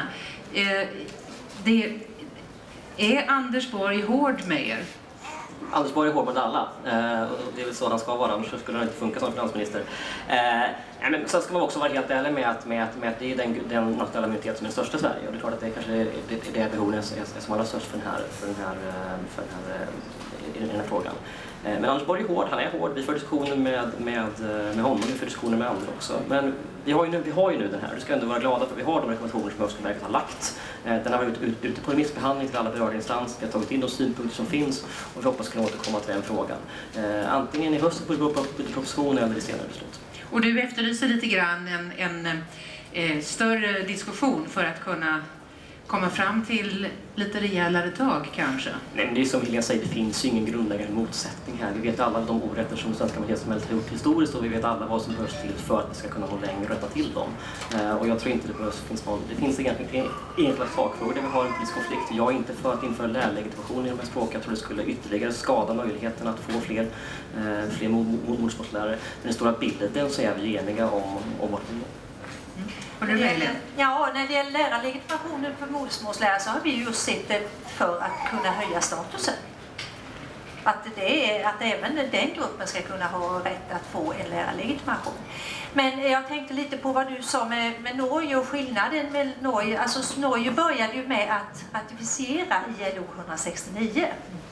[SPEAKER 3] Är Anders Borg hård med er?
[SPEAKER 9] Anders Borg är hård med alla. Det är väl så han ska vara, annars skulle han inte funka som finansminister. Men sen ska man också vara helt ärlig med att det är den nationella minoritet som är den största i Sverige. Och det är klart att det kanske är det behovet som allra störst för den här frågan. Men Anders Borg är hård, han är hård. Vi får diskussioner med honom, vi får diskussioner med andra också. Men vi har ju nu den här, du ska ändå vara glada för att vi har de rekommendationer som Högskoleverket har lagt. Den har varit ute på remissbehandling till alla berörda instanser. Vi har tagit in de synpunkter som finns och vi hoppas kunna återkomma till den frågan. Antingen i höst på budgetpropositionen eller i senare beslut.
[SPEAKER 3] Och du efterlyser lite grann en större diskussion för att kunna komma fram till lite rejälare tag kanske?
[SPEAKER 9] Nej, men det är som Helena säger, det finns ju ingen grundläggande motsättning här. Vi vet alla de orätter som svenska majoritetssamhället har gjort historiskt och vi vet alla vad som behövs till för att vi ska kunna nå längre och rätta till dem. Och jag tror inte det finns egentligen enkla sakfrågor där vi har en politisk konflikt. Jag är inte för att införa lärarlegitimation i de här språken. Jag tror det skulle ytterligare skada möjligheten att få fler modersmålslärare. Men den stora bilden så är vi eniga om vart vi går.
[SPEAKER 8] När det gäller lärarlegitimationen för modersmålslärare så har vi just sett det för att kunna höja statusen. Att även den gruppen ska kunna ha rätt att få en lärarlegitimation. Men jag tänkte lite på vad du sa med Norge och skillnaden med Norge. Alltså Norge började ju med att ratificera ILO 169.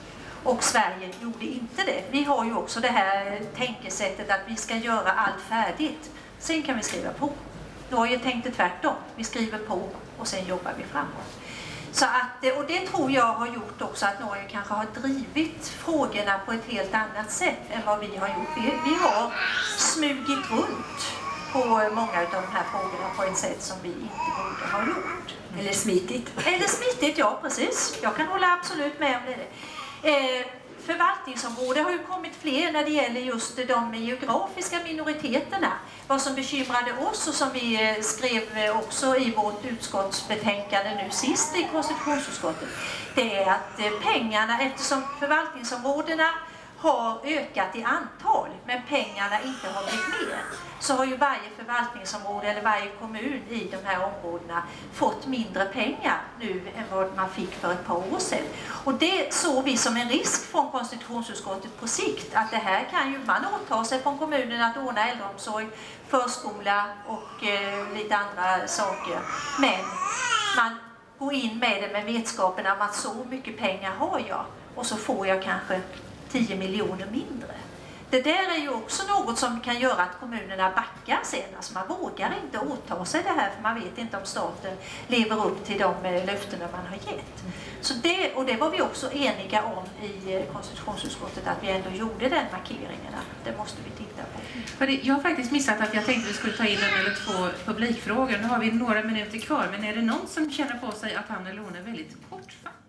[SPEAKER 8] Och Sverige gjorde inte det. Vi har ju också det här tänkesättet att vi ska göra allt färdigt. Sen kan vi skriva på. Norge tänkte tvärtom. Vi skriver på och sen jobbar vi framåt. Så att, och det tror jag har gjort också att Norge kanske har drivit frågorna på ett helt annat sätt än vad vi har gjort. Vi har smugit runt på många av de här frågorna på ett sätt som vi inte borde ha gjort.
[SPEAKER 7] Eller smitigt.
[SPEAKER 8] Eller smitigt, ja precis. Jag kan hålla absolut med om det. Förvaltningsområden har ju kommit fler när det gäller just de geografiska minoriteterna. Vad som bekymrade oss och som vi skrev också i vårt utskottsbetänkande nu sist i konstitutionsutskottet, det är att pengarna, eftersom förvaltningsområdena har ökat i antal men pengarna inte har blivit mer, så har ju varje förvaltningsområde eller varje kommun i de här områdena fått mindre pengar nu än vad man fick för ett par år sedan. Och det såg vi som en risk från konstitutionsutskottet på sikt, att det här kan ju man åta sig från kommunen att ordna äldreomsorg, förskola och lite andra saker. Men man går in med det med vetskapen om att så mycket pengar har jag och så får jag kanske 10 miljoner mindre. Det där är ju också något som kan göra att kommunerna backar sen. Alltså man vågar inte åta sig det här för man vet inte om staten lever upp till de löftena man har gett. Så det var vi också eniga om i konstitutionsutskottet, att vi ändå gjorde den markeringen. Det måste vi titta på.
[SPEAKER 3] Jag har faktiskt missat att jag tänkte att vi skulle ta in en eller två publikfrågor. Nu har vi några minuter kvar, men är det någon som känner på sig att han eller hon är väldigt kortfattad?